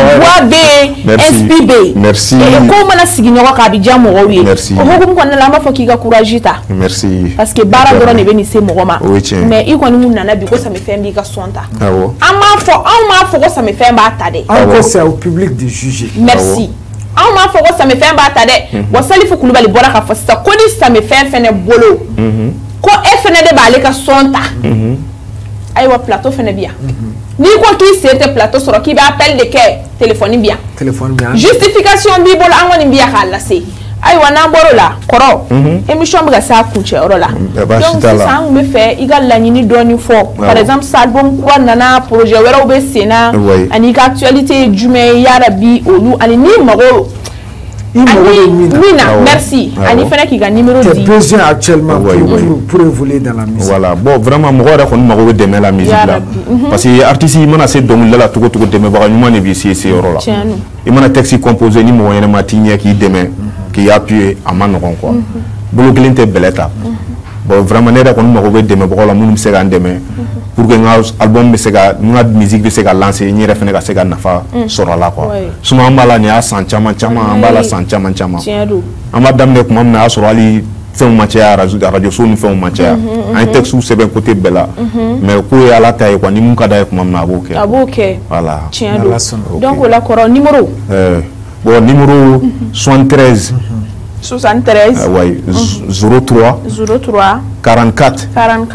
SPB merci et comment na sigi nyoko ka bija mo wi merci o ko ko na la ma foki ga courage ta merci parce que bara doro ne beni se mo ma mais i ko ni mun na bi ko ça me fait mbi ga sonta ama fo ko ça me fait ba tade encore c'est au public de juger merci ama fo ko ça me fait ba tade wasali fo kulubali bora ka fo ça ko ni ça me fait fene bolo ko e fene de ba le ka sonta aywa plateau fene bien ni ko ki c'était plateau sur qui ba appel de téléphone bien justification bi bol angoni bien kala se aywa na boro la koro émission bi sa kunche oro la donc ça me fait igal la ni doni fo par exemple ça album quoi nana projet wera obe sena ani ka actualité jume ya rabi olu ani ni mago merci. Ani fana qui gagne numéro 10. Besoin actuellement pour évoluer dans la musique. Voilà. Bon, vraiment, moi, je vais demain la musique là. Parce que artiste, il m'a assez donc là, tout demain, nous on est ici, c'est là. Il m'a texte composé, ni moyen matinée qui demain, qui appuie à manon quoi. Bolo glinte beleta. Bon, vraiment, nous on va demain, pour la monde se gagne demain. Pour que notre album se gagne, notre musique se gagne lancer, ni refaire se gagne nafa sur la quoi. Souvent on va la nia sanchama, on va la sanchama. On va d'amener comme on a sur ali fait un match à radio son fait un match. Un texte où c'est bien côté bella. Mais pour y aller taille quoi, ni mon cadre comme on a aboké. Aboké. Voilà. Donc on a encore numéro. Bon numéro 73. 73 oui 03 44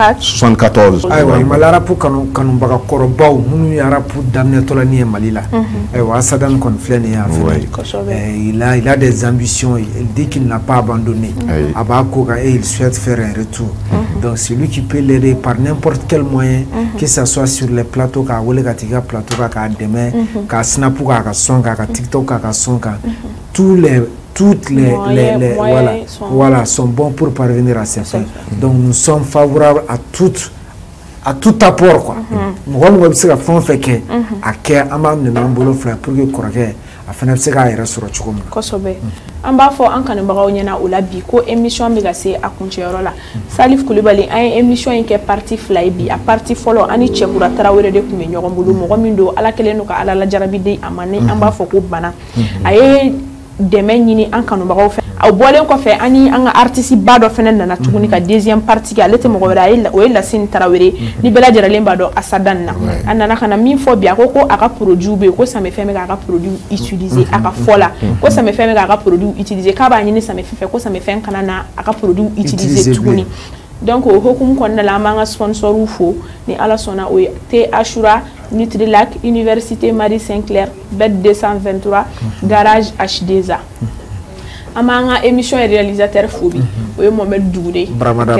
74 aywa malara pour kanu baga korobaw munu yara pour damne tola ni malila aywa Sadan kon flene ya il a des ambitions il dit qu'il n'a pas abandonné abako et il souhaite faire un retour donc c'est lui qui peut l'aider par n'importe quel moyen que ça soit sur les plateaux ka wole ka tiga plateau ka demain ka snap ka son ka TikTok ka son ka toutes les voilà sont bons pour parvenir à ces fins. Donc nous sommes favorables à tout apport quoi. Nous avons fait que fait que à quel amam ne n'embolo frère pour que correct afin de se garer sur le chômage. Kosobe. Amba fo an kan bagaw nyana o la bi ko émission mi ga se akunche rola. Salif Coulibaly ay émission en ke parti fly bi a parti follow ani chekura tarawere de kume nyogo mbulu mo mindo ala kele no ka ala la jarabi de amane amba fo ko bana. Ay demain ñini an kanu bagaw fe aw bolen ko fe ani an artiste ba do fenen na tuguni ka deuxième partie ga lete mo wala o la sin tarawere ni bela jarale ba do asadan na anana kana min fo bia ko aka produit be ko ça me fait me aka produit utiliser aka fola ko ça me fait me aka produit utiliser ka ba ñini ça me fait ko ça me fait kana na aka produit utiliser tuguni donc o hokum kon na la manga sponsor ou fo ni ala sona o te Ashura Nutrilac Université Marie Saint-Clair bête 223 garage H2A amanga émission et réalisateur Fobi o Mohamed Doudé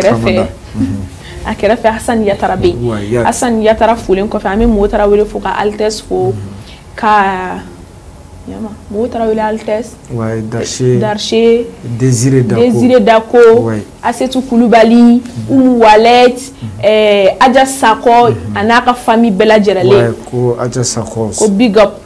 akere fe Hassan Yatara be Hassan Yatara fulen ko fa me motara wele fo ka Altes fo ka yama motara wele Altes Darché Désiré Dako Asetou Coulibaly Oumou Walet Adja Sako anaka famille Bella Jerale ko Adja Sako ko big up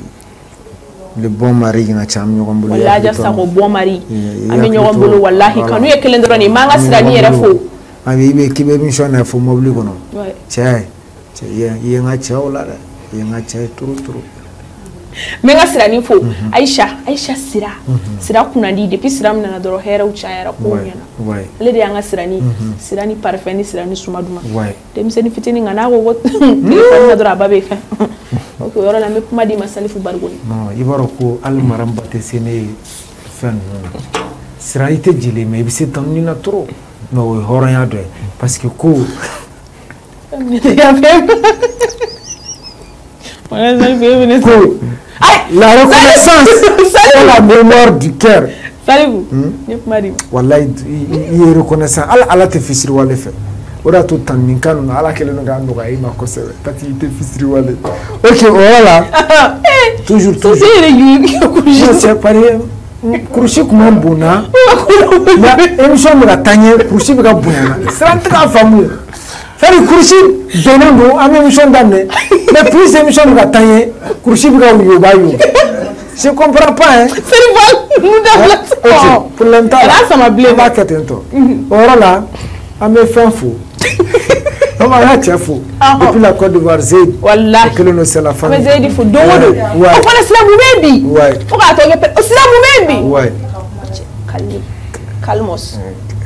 le bon mari na cham nyogombolo wala Adja Sako bon mari ami nyogombolo wallahi kanu ye kelendro ni manga sirani yere fo ami be kibe mission na fo mobli kono che ye nga chaola ye nga che turu menga sirani fo Aisha sira kuna ndi depuis sira mna doro hera uchayara ko nyana le de anga sirani parfait ni sirani sumaduma dem seni fitini ngana go telefone na doro ababe fa ok yoro la me puma di masalifu bargoni non ibaro ko al maramba te sene fen sirani te jile me bi se tan ni na trop no horan ya do parce que ko La reconnaissance est la mémoire du cœur. Savez-vous? Wallahi, il est reconnaissant. Allah te fait sur le fait. Ora tout temps min kanu ala kele no ga no ga ima ko sebe tati te fisri wale. OK, voilà. Toujours c'est pareil. Kurushi kuma mbona. Na émission me la tanye, kurushi be ga buna. Srante ka famu. Fari kurushi donando am émission d'année. Mais plus émission me la tanye, kurushi be ga yo ba yo. Je comprends pas hein. C'est bon. OK, pour l'instant. Là ça m'a blé ma ketento. Voilà. A me fin fou. On va là fou. Depuis la Côte d'Ivoire Zaid. Wallahi. Que le c'est la famille. Mais Zaid fou do. On connaît cela baby. Ouais. On va toi cela baby. Ouais. Calmos.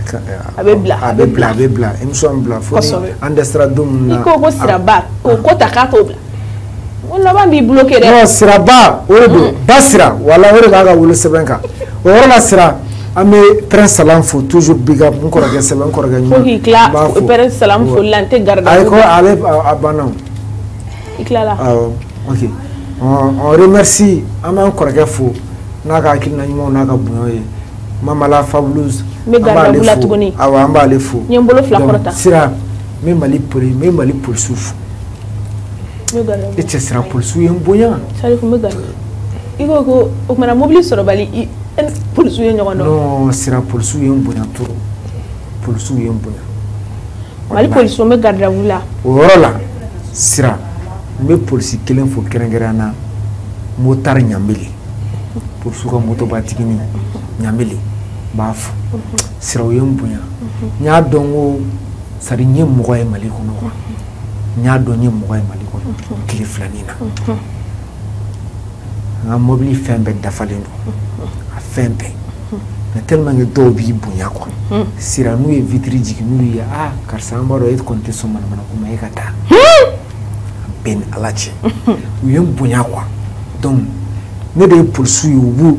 Abebla. Émission bla fo. Andestra dum na. Iko ko siraba. Ko takato bla. On va bi bloquer. Non, siraba. Odo. Basira. Wala ore ba ga wolo sebenka. Ora la sira. Ame prince salam fo toujours big up encore ga sebe encore ga faut ikla prince salam fo lante garda ay ko ale abanam ikla là OK on remercie ame encore ga fo na ga kilna nyimo na ga bunoye mama la fabuleuse me garda bula tugoni awa amba le fo nyembolo fla korta sira me mali pour souf me garda et ce sera pour sou yemboya sali ko me garda iko ko o mara mobile soro bali police yi ñogono non sira police yi mbunya turu police yi mbunya mali police me garda wula wala sira me police kelen fo kerengerana motar nyambili pour suka moto batigini nyambili baf sira yi mbunya nya dongo sari nye moko e mali kono nya do nye moko e mali kono kili flanina nga mobili fembe dafalendo fempe mais tellement que dobi bunya quoi sira nous vitri jiki nous ya karsa mbaro et compter son man ko may kata ben alachi uyem bunya quoi donc ne de poursuit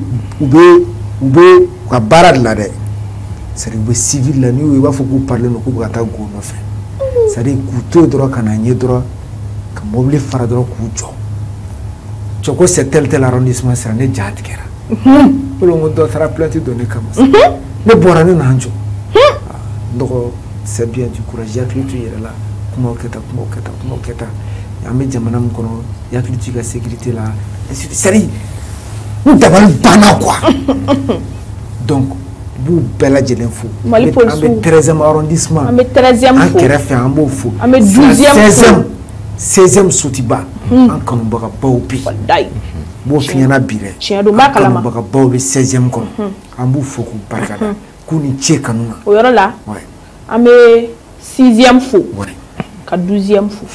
ube ka barad la de c'est le civil la ni va faut parler no ko kata go no fe c'est des couteaux droit kana nye droit ka mobile fara droit ku jo choko c'est tel arrondissement sera ne jat kera le monde sera plainte donné comme ça le borane nanjo donc c'est bien du courage ya klitu yera la kuma oketa ya me jamana mkono ya klitu ga sécurité là c'est nous devons bana quoi donc bu bela jelen fou am 13e arrondissement am 13e fou kerefe am bo fou am 12e 16e sotiba en kanu baka bawpi bo fiana bire chiado makalama baka bawbe 16e kon ambu foku barkada kuni che kanuna o yoro la ouais am 6e fou ouais ka 12e fou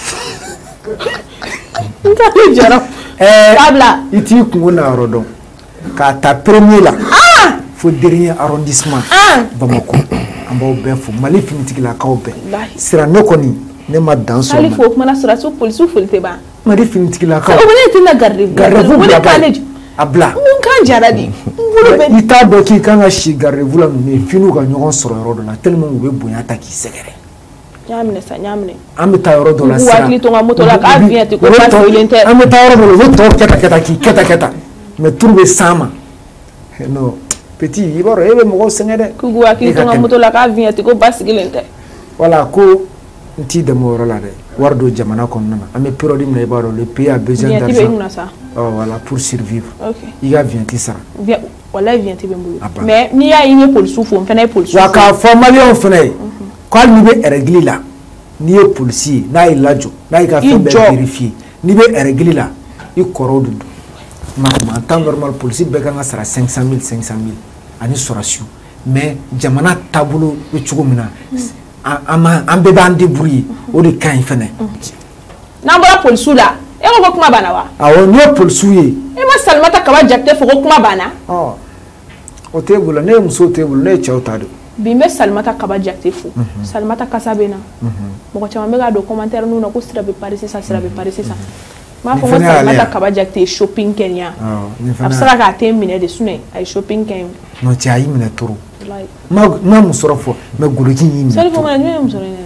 ngale jara tabla iti kuna rodon ka ta premier là faut dernier arrondissement Bamako ambo be fou mali finitiki la kaobe sira nokoni ne ma danso ali fo kuma na sura so police fulte ba mari finitiki la ka o ne tin na garrevu wala kaleji abla mun kan jaradi ita doki kanga shi garrevu la me finu ka nyogon soro rodo la tellement ube bonya ta ki segere nyamne amita rodo la sira wakli to ngamoto la ka viente ko pas violenter amita rodo lo to keta me trouver sama no petit iboro ebe mo sengede kugu wakli to ngamoto la ka viente ko pas violenter voilà ko nti de mo rola de wardo jamana kon nana ame période me baro le pays a besoin d'argent oh voilà pour survivre OK il a vienti ça voilà vienti bembulu mais ni ya yine police fo mfena police waka formalion fene ko ni be régler là ni e policier na ilajo na ka fait vérifier ni be régler là i korodu ma en temps normal policier be kan sara 500,000 ani soration mais jamana tabulo be chugumina ambe bande bruit o de kan fene na bora police la e ko kuma bana wa awo ni police ye e ma salmata ka ba jakte fo ko kuma bana oh o table ne muso table ne chawta do bi me salmata ka ba jakte fo salmata ka sabena mo ko chama me ga do commentaire nu na ko sira be parisi sa ma fo salmata ka ba jakte shopping Kenya absara ka 10 minutes de sune ay shopping Kenya no ti ayi mine toro ma musoro fo me goloki yi sali fo ma ne musoro ne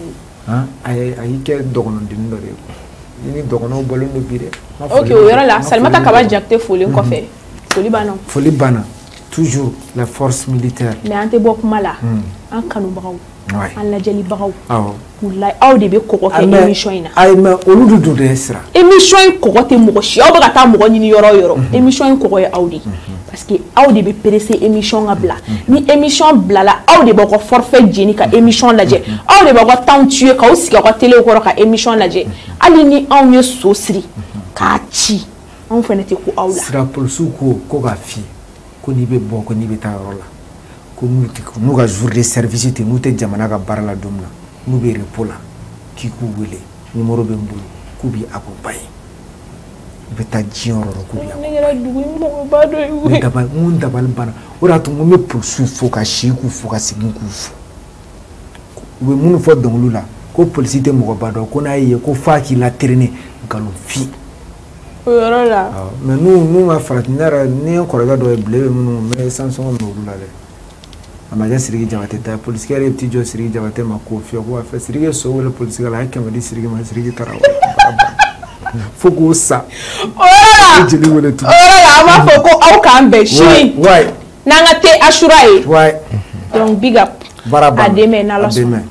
hein ayi ke dogono din do re ni dogono bolo no bire OK o yora la Salimata Kaba jakte foli ko fe foli bana toujours la force militaire mais ante bok mala an kanu bagaw an la jeli bagaw wallahi aw de be koko ke émission ina ay ma olu du de sira émission koko te mo shi aw ba ta mo ni yoro émission koko e awdi parce que aw de be pressé émission ngabla ni émission blala aw de bako forfait jeni ka émission laje aw de bako temps tuer ka aussi ka télé ko ka émission laje ali ni aw ne sosri ka ci on fenete ko awla sira pour suko ko ga fi ko ni be bon ko ni be ta rola ko nous ga jour de service te nous te jamana ga barala domna nous be repola ki ku wele numéro be mbulu ku bi akopay be ta jioro ku bi ngera dugu mo ba do we dabal mun dabal bana ora to mo me poursuit fo ka shiku fo ka sigin ku fo we mun fo donglula ko police te mo ba do ko na ye ko fa ki la traîner ngalo fi là. Mais nous ma fratinara ni un collègue doit blé mais sans son nous là. Amaja sirigi jabate ta police kare petit jo sirigi jabate ma kofi ko fa sirigi so wala police la ka madi sirigi ma sirigi tarawa. Foko sa. Oh là ma foko au kambe shi. Ouais. Nanga te ashurae. Ouais. Donc big up. Baraba. À demain na la semaine.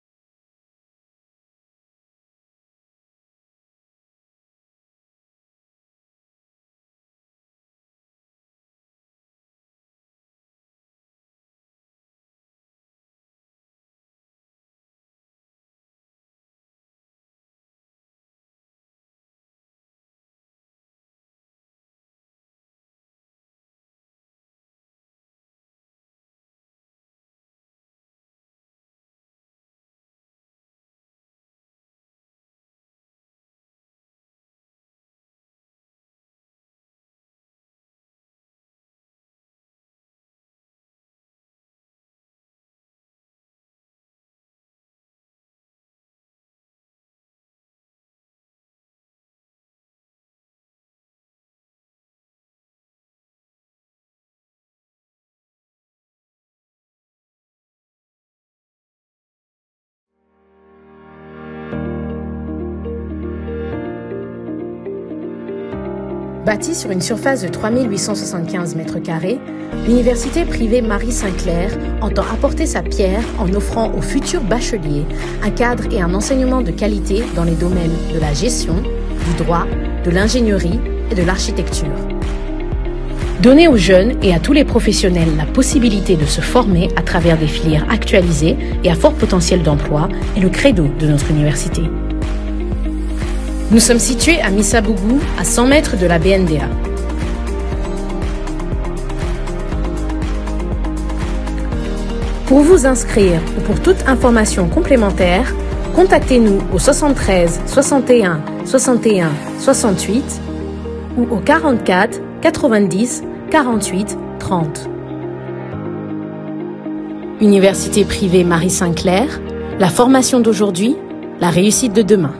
Bâtie sur une surface de 3875 m², l'université privée Marie-Saint-Clair entend apporter sa pierre en offrant aux futurs bacheliers un cadre et un enseignement de qualité dans les domaines de la gestion, du droit, de l'ingénierie et de l'architecture. Donner aux jeunes et à tous les professionnels la possibilité de se former à travers des filières actualisées et à fort potentiel d'emploi est le credo de notre université. Nous sommes situés à Missabougou, à 100 mètres de la BNDA. Pour vous inscrire ou pour toute information complémentaire, contactez-nous au 73 61 61 68 ou au 44 90 48 30. Université privée Marie-Saint-Clair, la formation d'aujourd'hui, la réussite de demain.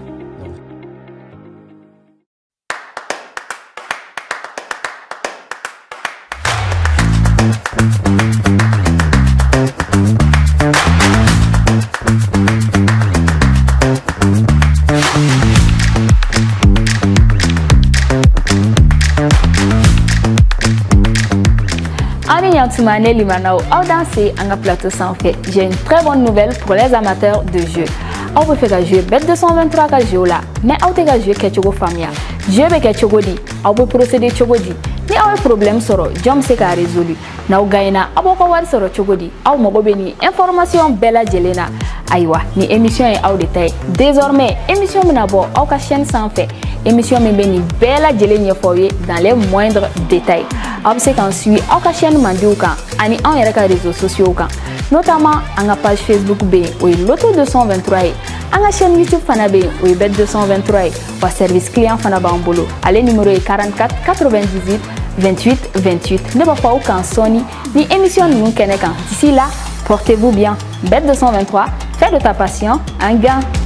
Plateau sans fait. J'ai une très bonne nouvelle pour les amateurs de jeux. On peut faire jouer Bet 223 ka jeu là, mais on peut jouer quelque famille. Jeu be quelque di, on peut procéder chogodi. Ni un problème soro, jom se ka résolu. Na gaina aboko war soro chogodi. Aw mogo be ni information bella jelena. Aywa, ni émission est au détail. Désormais, émission menabo au ka chaîne sans fait. Émission me beni bella jelenya foye dans les moindres détails. Obse kan suit au ka chaîne mandiuka, ani en yereka réseaux sociaux kan. Notamment à la page Facebook B ou Loto 223, à la chaîne YouTube Fanabe ou Bet 223 ou service client Fanabambolo. Allez numéro 44 98 28 28. Ne pas aucun Sony ni émission nous Kenekan. D'ici là, portez-vous bien. Bet 223, fais de ta passion un gain.